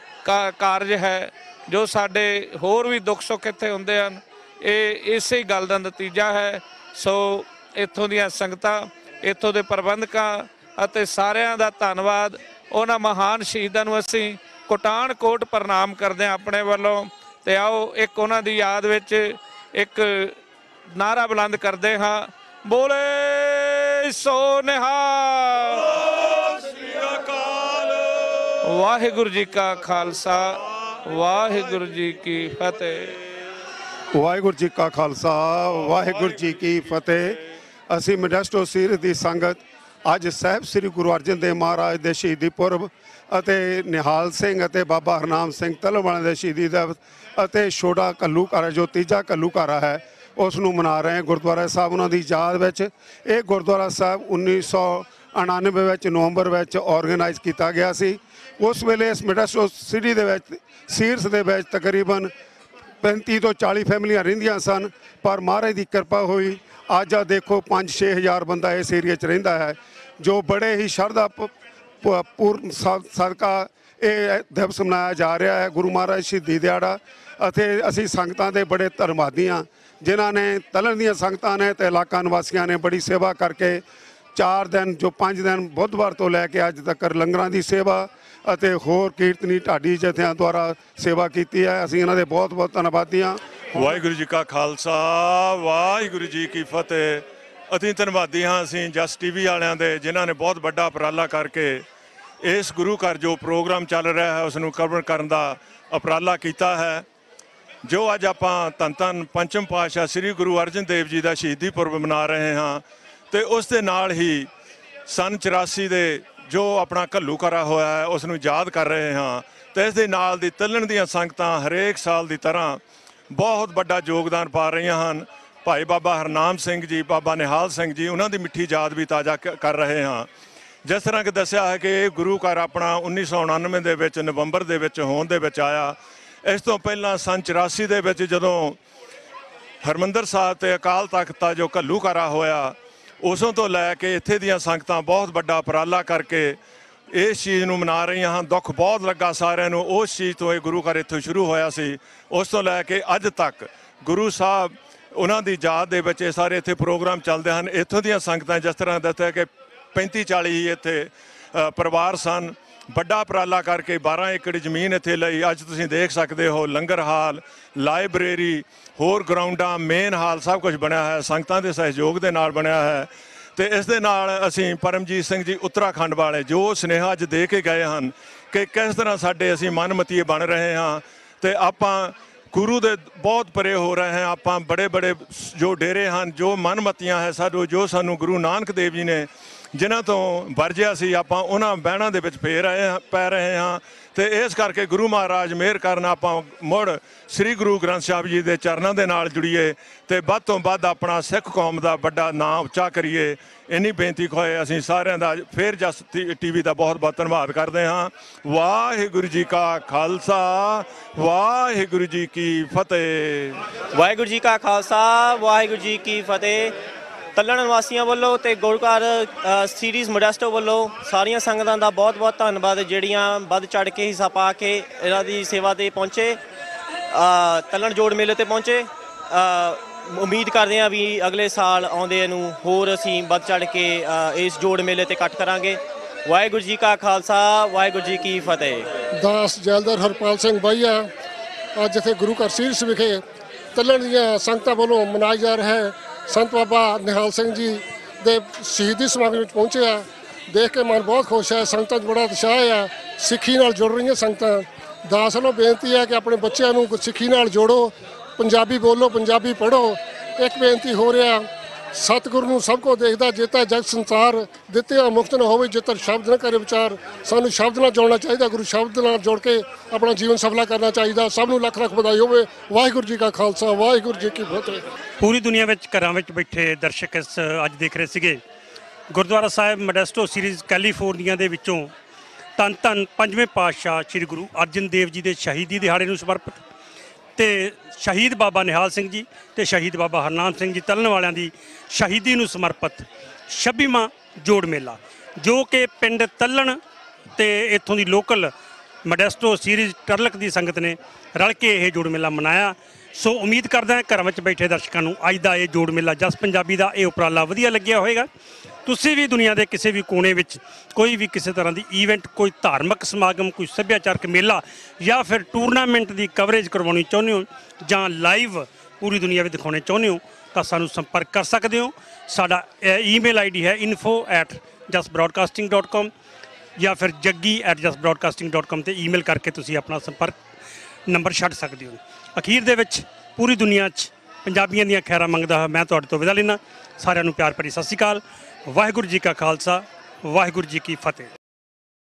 ਕਾਰਜ ਹੈ, ਜੋ ਸਾਡੇ ਹੋਰ ਵੀ ਦੁੱਖ ਸੁੱਖ ਇੱਥੇ ਹੁੰਦੇ ਹਨ, ਇਹ ਇਸੇ ਗੱਲ ਦਾ ਨਤੀਜਾ ਹੈ। ਸੋ ਇੱਥੋਂ ਦੀਆਂ ਸੰਗਤਾਂ, ਇੱਥੋਂ ਦੇ ਪ੍ਰਬੰਧਕਾਂ ਅਤੇ ਸਾਰਿਆਂ ਦਾ ਧੰਨਵਾਦ। ਉਹਨਾਂ ਮਹਾਨ ਸ਼ਹੀਦਾਂ ਨੂੰ ਅਸੀਂ ਕੋਟਾਨ ਕੋਟ ਪ੍ਰਣਾਮ ਕਰਦੇ ਹਾਂ ਆਪਣੇ ਵੱਲੋਂ। ਤੇ ਆਓ ਇੱਕ ਉਹਨਾਂ ਦੀ ਯਾਦ ਵਿੱਚ ਇੱਕ ਨਾਰਾ ਬੁਲੰਦ ਕਰਦੇ ਹਾਂ, ਬੋਲੇ ਸੋ ਨਿਹਾਲ, ਵਾਹਿਗੁਰੂ ਜੀ ਕਾ ਖਾਲਸਾ, ਵਾਹਿਗੁਰੂ ਜੀ ਕੀ ਫਤਿਹ। ਵਾਹਿਗੁਰੂ ਜੀ ਕਾ ਖਾਲਸਾ, ਵਾਹਿਗੁਰੂ ਜੀ ਕੀ ਫਤਿਹ। ਅਸੀਂ ਮੋਡੈਸਟੋ ਸੀਰਤ ਦੀ ਸੰਗਤ ਅੱਜ ਸਾਹਿਬ ਸ੍ਰੀ ਗੁਰੂ ਅਰਜਨ ਦੇਵ ਮਹਾਰਾਜ ਦੇ ਸ਼ਹੀਦੀ ਪੁਰਬ ਅਤੇ ਨਿਹਾਲ ਸਿੰਘ ਅਤੇ ਬਾਬਾ ਹਰਨਾਮ ਸਿੰਘ ਤਲਵਾਣਾ ਦੇ ਸ਼ਹੀਦੀ ਦਿਵਸ ਅਤੇ ਛੋਟਾ ਘੱਲੂਘਾਰਾ ਜੋ ਤੀਜਾ ਘੱਲੂਘਾਰਾ ਹੈ, ਉਸ ਨੂੰ ਮਨਾ ਰਹੇ ਹਾਂ ਗੁਰਦੁਆਰਾ ਸਾਹਿਬ ਉਹਨਾਂ ਦੀ ਯਾਦ ਵਿੱਚ। ਇਹ ਗੁਰਦੁਆਰਾ ਸਾਹਿਬ ਉੱਨੀ ਸੌ ਉਣਾਨਵੇਂ ਵਿੱਚ ਨਵੰਬਰ ਵਿੱਚ ਆਰਗੇਨਾਈਜ਼ ਕੀਤਾ ਗਿਆ ਸੀ। ਉਸ ਵੇਲੇ ਇਸ ਮੋਡੈਸਟੋ ਸਿਟੀ ਦੇ ਵਿੱਚ ਸੀਰਸ ਦੇ ਵਿੱਚ ਤਕਰੀਬਨ ਪੈਂਤੀ ਤੋਂ ਚਾਲੀ ਫੈਮਲੀਆਂ ਰਹਿੰਦੀਆਂ ਸਨ, ਪਰ ਮਹਾਰਾਜ ਦੀ ਕਿਰਪਾ ਹੋਈ ਅੱਜ ਆ ਦੇਖੋ ਪੰਜ ਛੇ ਹਜ਼ਾਰ ਬੰਦਾ ਇਸ ਏਰੀਏ 'ਚ ਰਹਿੰਦਾ ਹੈ, ਜੋ ਬੜੇ ਹੀ ਸ਼ਰਧਾ ਪੂਰਨ ਸਦਕਾ ਇਹ ਦਿਵਸ ਮਨਾਇਆ ਜਾ ਰਿਹਾ ਹੈ, ਗੁਰੂ ਮਹਾਰਾਜ ਸ਼ਹੀਦੀ ਦਿਹਾੜਾ। ਅਤੇ ਅਸੀਂ ਸੰਗਤਾਂ ਦੇ ਬੜੇ ਧੰਨਵਾਦੀ ਹਾਂ ਜਿਨ੍ਹਾਂ ਨੇ ਤਲਣ ਦੀਆਂ ਸੰਗਤਾਂ ਨੇ ਅਤੇ ਇਲਾਕਾ ਨਿਵਾਸੀਆਂ ਨੇ ਬੜੀ ਸੇਵਾ ਕਰਕੇ ਚਾਰ ਦਿਨ ਜੋ ਪੰਜ ਦਿਨ ਬੁੱਧਵਾਰ ਤੋਂ ਲੈ ਕੇ ਅੱਜ ਤੱਕ ਲੰਗਰਾਂ ਦੀ ਸੇਵਾ ਅਤੇ ਹੋਰ ਕੀਰਤਨੀ ਢਾਡੀ ਜਥਿਆਂ ਦੁਆਰਾ ਸੇਵਾ ਕੀਤੀ ਹੈ। ਅਸੀਂ ਇਹਨਾਂ ਦੇ ਬਹੁਤ ਬਹੁਤ ਧੰਨਵਾਦੀ ਹਾਂ। ਵਾਹਿਗੁਰੂ ਜੀ ਕਾ ਖਾਲਸਾ, ਵਾਹਿਗੁਰੂ ਜੀ ਕੀ ਫਤਿਹ। ਅਸੀਂ ਧੰਨਵਾਦੀ ਹਾਂ ਅਸੀਂ ਜਸ ਟੀਵੀ ਵਾਲਿਆਂ ਦੇ, ਜਿਨ੍ਹਾਂ ਨੇ ਬਹੁਤ ਵੱਡਾ ਉਪਰਾਲਾ ਕਰਕੇ ਇਸ ਗੁਰੂ ਘਰ ਜੋ ਪ੍ਰੋਗਰਾਮ ਚੱਲ ਰਿਹਾ ਹੈ ਉਸ ਨੂੰ ਕਵਰ ਕਰਨ ਦਾ ਉਪਰਾਲਾ ਕੀਤਾ ਹੈ। ਜੋ ਅੱਜ ਆਪਾਂ ਧੰਨ ਧੰਨ ਪੰਚਮ ਪਾਤਸ਼ਾਹ ਸ੍ਰੀ ਗੁਰੂ ਅਰਜਨ ਦੇਵ ਜੀ ਦਾ ਸ਼ਹੀਦੀ ਪੁਰਬ ਮਨਾ ਰਹੇ ਹਾਂ, ਅਤੇ ਉਸ ਦੇ ਨਾਲ ਹੀ ਸੰਨ ਚੁਰਾਸੀ ਦੇ ਜੋ ਆਪਣਾ ਘੱਲੂਘਾਰਾ ਹੋਇਆ ਹੈ ਉਸ ਨੂੰ ਯਾਦ ਕਰ ਰਹੇ ਹਾਂ। ਅਤੇ ਇਸ ਦੇ ਨਾਲ ਦੀ ਤੱਲਣ ਦੀਆਂ ਸੰਗਤਾਂ ਹਰੇਕ ਸਾਲ ਦੀ ਤਰ੍ਹਾਂ ਬਹੁਤ ਵੱਡਾ ਯੋਗਦਾਨ ਪਾ ਰਹੀਆਂ ਹਨ। ਭਾਈ ਬਾਬਾ ਹਰਨਾਮ ਸਿੰਘ ਜੀ, ਬਾਬਾ ਨਿਹਾਲ ਸਿੰਘ ਜੀ, ਉਹਨਾਂ ਦੀ ਮਿੱਠੀ ਯਾਦ ਵੀ ਤਾਜ਼ਾ ਕਰ ਰਹੇ ਹਾਂ। ਜਿਸ ਤਰ੍ਹਾਂ ਕਿ ਦੱਸਿਆ ਹੈ ਕਿ ਇਹ ਗੁਰੂ ਘਰ ਆਪਣਾ ਉੱਨੀ ਸੌ ਉਣਾਨਵੇਂ ਦੇ ਵਿੱਚ ਨਵੰਬਰ ਦੇ ਵਿੱਚ ਹੋਂਦ ਦੇ ਵਿੱਚ ਆਇਆ। ਇਸ ਤੋਂ ਪਹਿਲਾਂ ਸੰਨ ਚੁਰਾਸੀ ਦੇ ਵਿੱਚ ਜਦੋਂ ਹਰਿਮੰਦਰ ਸਾਹਿਬ ਅਤੇ ਅਕਾਲ ਤਖਤ ਦਾ ਜੋ ਘੱਲੂਘਾਰਾ ਹੋਇਆ, ਉਸੋਂ ਤੋਂ ਲੈ ਕੇ ਇੱਥੇ ਦੀਆਂ ਸੰਗਤਾਂ ਬਹੁਤ ਵੱਡਾ ਉਪਰਾਲਾ ਕਰਕੇ ਇਸ ਚੀਜ਼ ਨੂੰ ਮਨਾ ਰਹੀਆਂ ਹਨ। ਦੁੱਖ ਬਹੁਤ ਲੱਗਾ ਸਾਰਿਆਂ ਨੂੰ, ਉਸ ਚੀਜ਼ ਤੋਂ ਇਹ ਗੁਰੂ ਘਰ ਇੱਥੋਂ ਸ਼ੁਰੂ ਹੋਇਆ ਸੀ। ਉਸ ਤੋਂ ਲੈ ਕੇ ਅੱਜ ਤੱਕ ਗੁਰੂ ਸਾਹਿਬ ਉਹਨਾਂ ਦੀ ਯਾਦ ਦੇ ਵਿੱਚ ਇਹ ਸਾਰੇ ਇੱਥੇ ਪ੍ਰੋਗਰਾਮ ਚੱਲਦੇ ਹਨ। ਇੱਥੋਂ ਦੀਆਂ ਸੰਗਤਾਂ ਜਿਸ ਤਰ੍ਹਾਂ ਦੱਸਿਆ ਕਿ ਪੈਂਤੀ ਚਾਲੀ ਹੀ ਇੱਥੇ ਪਰਿਵਾਰ ਸਨ, ਵੱਡਾ ਉਪਰਾਲਾ ਕਰਕੇ ਬਾਰਾਂ ਏਕੜ ਜ਼ਮੀਨ ਇੱਥੇ ਲਈ। ਅੱਜ ਤੁਸੀਂ ਦੇਖ ਸਕਦੇ ਹੋ ਲੰਗਰ ਹਾਲ, ਲਾਇਬ੍ਰੇਰੀ, ਹੋਰ ਗਰਾਊਂਡਾਂ, ਮੇਨ ਹਾਲ ਸਭ ਕੁਝ ਬਣਿਆ ਹੈ, ਸੰਗਤਾਂ ਦੇ ਸਹਿਯੋਗ ਦੇ ਨਾਲ ਬਣਿਆ ਹੈ। ਅਤੇ ਇਸ ਦੇ ਨਾਲ ਅਸੀਂ ਪਰਮਜੀਤ ਸਿੰਘ ਜੀ ਉੱਤਰਾਖੰਡ ਵਾਲੇ ਜੋ ਸੁਨੇਹਾ ਅੱਜ ਦੇ ਕੇ ਗਏ ਹਨ ਕਿ ਕਿਸ ਤਰ੍ਹਾਂ ਸਾਡੇ ਅਸੀਂ ਮਨਮਤੀਏ ਬਣ ਰਹੇ ਹਾਂ ਅਤੇ ਆਪਾਂ ਗੁਰੂ ਦੇ ਬਹੁਤ ਪਰੇ ਹੋ ਰਹੇ ਹਾਂ। ਆਪਾਂ ਬੜੇ ਬੜੇ ਜੋ ਡੇਰੇ ਹਨ, ਜੋ ਮਨਮਤੀਆਂ ਹੈ ਸਾਨੂੰ, ਜੋ ਸਾਨੂੰ ਗੁਰੂ ਨਾਨਕ ਦੇਵ ਜੀ ਨੇ ਜਿਨ੍ਹਾਂ ਤੋਂ ਵਰਜਿਆ ਸੀ, ਆਪਾਂ ਉਹਨਾਂ ਬਹਿਣਾਂ ਦੇ ਵਿੱਚ ਫੇਰ ਰਹੇ ਹਾਂ ਪੈ ਰਹੇ ਹਾਂ। ਅਤੇ ਇਸ ਕਰਕੇ ਗੁਰੂ ਮਹਾਰਾਜ ਮਿਹਰ ਕਰਨ ਆਪਾਂ ਮੁੜ ਸ੍ਰੀ ਗੁਰੂ ਗ੍ਰੰਥ ਸਾਹਿਬ ਜੀ ਦੇ ਚਰਨਾਂ ਦੇ ਨਾਲ ਜੁੜੀਏ ਅਤੇ ਵੱਧ ਤੋਂ ਵੱਧ ਆਪਣਾ ਸਿੱਖ ਕੌਮ ਦਾ ਵੱਡਾ ਨਾਂ ਉੱਚਾ ਕਰੀਏ। ਇੰਨੀ ਬੇਨਤੀ ਖੋਏ ਅਸੀਂ ਸਾਰਿਆਂ ਦਾ ਫਿਰ ਜਸ ਟੀ ਵੀ ਦਾ ਬਹੁਤ ਬਹੁਤ ਧੰਨਵਾਦ ਕਰਦੇ ਹਾਂ। ਵਾਹਿਗੁਰੂ ਜੀ ਕਾ ਖਾਲਸਾ, ਵਾਹਿਗੁਰੂ ਜੀ ਕੀ ਫਤਿਹ। ਵਾਹਿਗੁਰੂ ਜੀ ਕਾ ਖਾਲਸਾ, ਵਾਹਿਗੁਰੂ ਜੀ ਕੀ ਫਤਿਹ। ਤੱਲਣ ਨਿਵਾਸੀਆਂ ਵੱਲੋਂ ਅਤੇ ਗੁਰੂ ਘਰ ਸੀਰੀਜ਼ ਮੋਡੈਸਟੋ ਵੱਲੋਂ ਸਾਰੀਆਂ ਸੰਗਤਾਂ ਦਾ ਬਹੁਤ ਬਹੁਤ ਧੰਨਵਾਦ, ਜਿਹੜੀਆਂ ਵੱਧ ਚੜ੍ਹ ਕੇ ਹਿੱਸਾ ਪਾ ਕੇ ਇਹਨਾਂ ਦੀ ਸੇਵਾ 'ਤੇ ਪਹੁੰਚੇ, ਤੱਲਣ ਜੋੜ ਮੇਲੇ 'ਤੇ ਪਹੁੰਚੇ। ਉਮੀਦ ਕਰਦੇ ਹਾਂ ਵੀ ਅਗਲੇ ਸਾਲ ਆਉਂਦੇ ਨੂੰ ਹੋਰ ਅਸੀਂ ਵੱਧ ਚੜ੍ਹ ਕੇ ਇਸ ਜੋੜ ਮੇਲੇ 'ਤੇ ਇਕੱਠ ਕਰਾਂਗੇ। ਵਾਹਿਗੁਰੂ ਜੀ ਕਾ ਖਾਲਸਾ, ਵਾਹਿਗੁਰੂ ਜੀ ਕੀ ਫਤਿਹ। ਦਾਸ ਜੈਲਦਾਰ ਹਰਪਾਲ ਸਿੰਘ ਬਾਈਆ ਅੱਜ ਇੱਥੇ ਗੁਰੂ ਘਰ ਸੀਰਸ ਵਿਖੇ ਤੱਲਣ ਦੀਆਂ ਸੰਗਤਾਂ ਵੱਲੋਂ ਮਨਾਇਆ ਜਾ ਰਿਹਾ ਹੈ। ਸੰਤ ਬਾਬਾ ਨਿਹਾਲ ਸਿੰਘ ਜੀ ਦੇ ਸ਼ਹੀਦੀ ਸਮਾਗਮ ਵਿੱਚ ਪਹੁੰਚੇ ਆ, ਦੇਖ ਕੇ ਮਨ ਬਹੁਤ ਖੁਸ਼ ਹੈ। ਸੰਗਤਾਂ 'ਚ ਬੜਾ ਉਤਸ਼ਾਹ ਆ, ਸਿੱਖੀ ਨਾਲ ਜੁੜ ਰਹੀਆਂ ਸੰਗਤਾਂ। ਦਾਸ ਵੱਲੋਂ ਬੇਨਤੀ ਹੈ ਕਿ ਆਪਣੇ ਬੱਚਿਆਂ ਨੂੰ ਸਿੱਖੀ ਨਾਲ ਜੋੜੋ, ਪੰਜਾਬੀ ਬੋਲੋ, ਪੰਜਾਬੀ ਪੜ੍ਹੋ। ਇੱਕ ਬੇਨਤੀ ਹੋ ਰਿਹਾ, ਸਤਿਗੁਰੂ ਨੂੰ ਸਭ ਕੁਝ ਦੇਖਦਾ, ਜੇਤਾ ਜਗ ਸੰਸਾਰ ਦਿੱਤਿਆ ਮੁਕਤ ਨਾ ਹੋਵੇ, ਜਿੱਤਰ ਸ਼ਬਦ ਨਾ ਕਰੇ ਵਿਚਾਰ। ਸਾਨੂੰ ਸ਼ਬਦ ਨਾਲ ਜੋੜਨਾ ਚਾਹੀਦਾ, ਗੁਰੂ ਸ਼ਬਦ ਨਾਲ ਜੋੜ ਕੇ ਆਪਣਾ ਜੀਵਨ ਸਫਲਾ ਕਰਨਾ ਚਾਹੀਦਾ। ਸਭ ਨੂੰ ਲੱਖ ਲੱਖ ਵਧਾਈ ਹੋਵੇ। ਵਾਹਿਗੁਰੂ ਜੀ ਕਾ ਖਾਲਸਾ, ਵਾਹਿਗੁਰੂ ਜੀ ਕੀ ਫਤਿਹ। ਪੂਰੀ ਦੁਨੀਆ ਵਿੱਚ ਘਰਾਂ ਵਿੱਚ ਬੈਠੇ ਦਰਸ਼ਕ ਇਸ ਅੱਜ ਦੇਖ ਰਹੇ ਸੀਗੇ Gurdwara Sahib Modesto Ceres California ਦੇ ਵਿੱਚੋਂ ਧੰਨ ਧੰਨ ਪੰਜਵੇਂ ਪਾਤਸ਼ਾਹ ਸ੍ਰੀ ਗੁਰੂ ਅਰਜਨ ਦੇਵ ਜੀ ਦੇ ਸ਼ਹੀਦੀ ਦਿਹਾੜੇ ਨੂੰ ਸਮਰਪਿਤ ਅਤੇ ਸ਼ਹੀਦ ਬਾਬਾ ਨਿਹਾਲ ਸਿੰਘ ਜੀ ਅਤੇ ਸ਼ਹੀਦ ਬਾਬਾ ਹਰਨਾਮ ਸਿੰਘ ਜੀ ਤਲਣ ਵਾਲਿਆਂ ਦੀ ਸ਼ਹੀਦੀ ਨੂੰ ਸਮਰਪਿਤ ਛੱਬੀਵਾਂ ਜੋੜ ਮੇਲਾ, ਜੋ ਕਿ ਪਿੰਡ ਤਲਣ ਅਤੇ ਇੱਥੋਂ ਦੀ ਲੋਕਲ ਮੋਡੈਸਟੋ ਸੀਰੀਜ਼ ਟਰਲਕ ਦੀ ਸੰਗਤ ਨੇ ਰਲ ਕੇ ਇਹ ਜੋੜ ਮੇਲਾ ਮਨਾਇਆ। ਸੋ ਉਮੀਦ ਕਰਦਾ ਹਾਂ ਘਰਾਂ ਵਿੱਚ ਬੈਠੇ ਦਰਸ਼ਕਾਂ ਨੂੰ ਅੱਜ ਦਾ ਇਹ ਜੋੜ ਮੇਲਾ ਜਸ ਪੰਜਾਬੀ ਦਾ ਇਹ ਉਪਰਾਲਾ ਵਧੀਆ ਲੱਗਿਆ ਹੋਵੇਗਾ। ਤੁਸੀਂ ਵੀ ਦੁਨੀਆ ਦੇ ਕਿਸੇ ਵੀ ਕੋਨੇ ਵਿੱਚ ਕੋਈ ਵੀ ਕਿਸੇ ਤਰ੍ਹਾਂ ਦੀ ਈਵੈਂਟ, ਕੋਈ ਧਾਰਮਿਕ ਸਮਾਗਮ, ਕੋਈ ਸੱਭਿਆਚਾਰਕ ਮੇਲਾ ਜਾਂ ਫਿਰ ਟੂਰਨਾਮੈਂਟ ਦੀ ਕਵਰੇਜ ਕਰਵਾਉਣੀ ਚਾਹੁੰਦੇ ਹੋ ਜਾਂ ਲਾਈਵ ਪੂਰੀ ਦੁਨੀਆ ਵਿੱਚ ਦਿਖਾਉਣੇ ਚਾਹੁੰਦੇ ਹੋ ਤਾਂ ਸਾਨੂੰ ਸੰਪਰਕ ਕਰ ਸਕਦੇ ਹੋ। ਸਾਡਾ ਈਮੇਲ ਆਈ ਡੀ ਹੈ info at Jas broadcasting dot com ਜਾਂ ਫਿਰ Jaggi at Jas broadcasting dot com 'ਤੇ ਈਮੇਲ ਕਰਕੇ ਤੁਸੀਂ ਆਪਣਾ ਸੰਪਰਕ ਨੰਬਰ ਛੱਡ ਸਕਦੇ ਹੋ। ਅਖੀਰ ਦੇ ਵਿੱਚ ਪੂਰੀ ਦੁਨੀਆ 'ਚ ਪੰਜਾਬੀਆਂ ਦੀਆਂ ਖੈਰਾਂ ਮੰਗਦਾ ਹੋਇਆ ਮੈਂ ਤੁਹਾਡੇ ਤੋਂ ਵਿਦਾ ਲੈਂਦਾ। ਸਾਰਿਆਂ ਨੂੰ ਪਿਆਰ ਭਰੀ ਸਤਿ ਸ਼੍ਰੀ ਅਕਾਲ। ਵਾਹਿਗੁਰੂ ਜੀ ਕਾ ਖਾਲਸਾ, ਵਾਹਿਗੁਰੂ ਜੀ ਕੀ ਫਤਿਹ।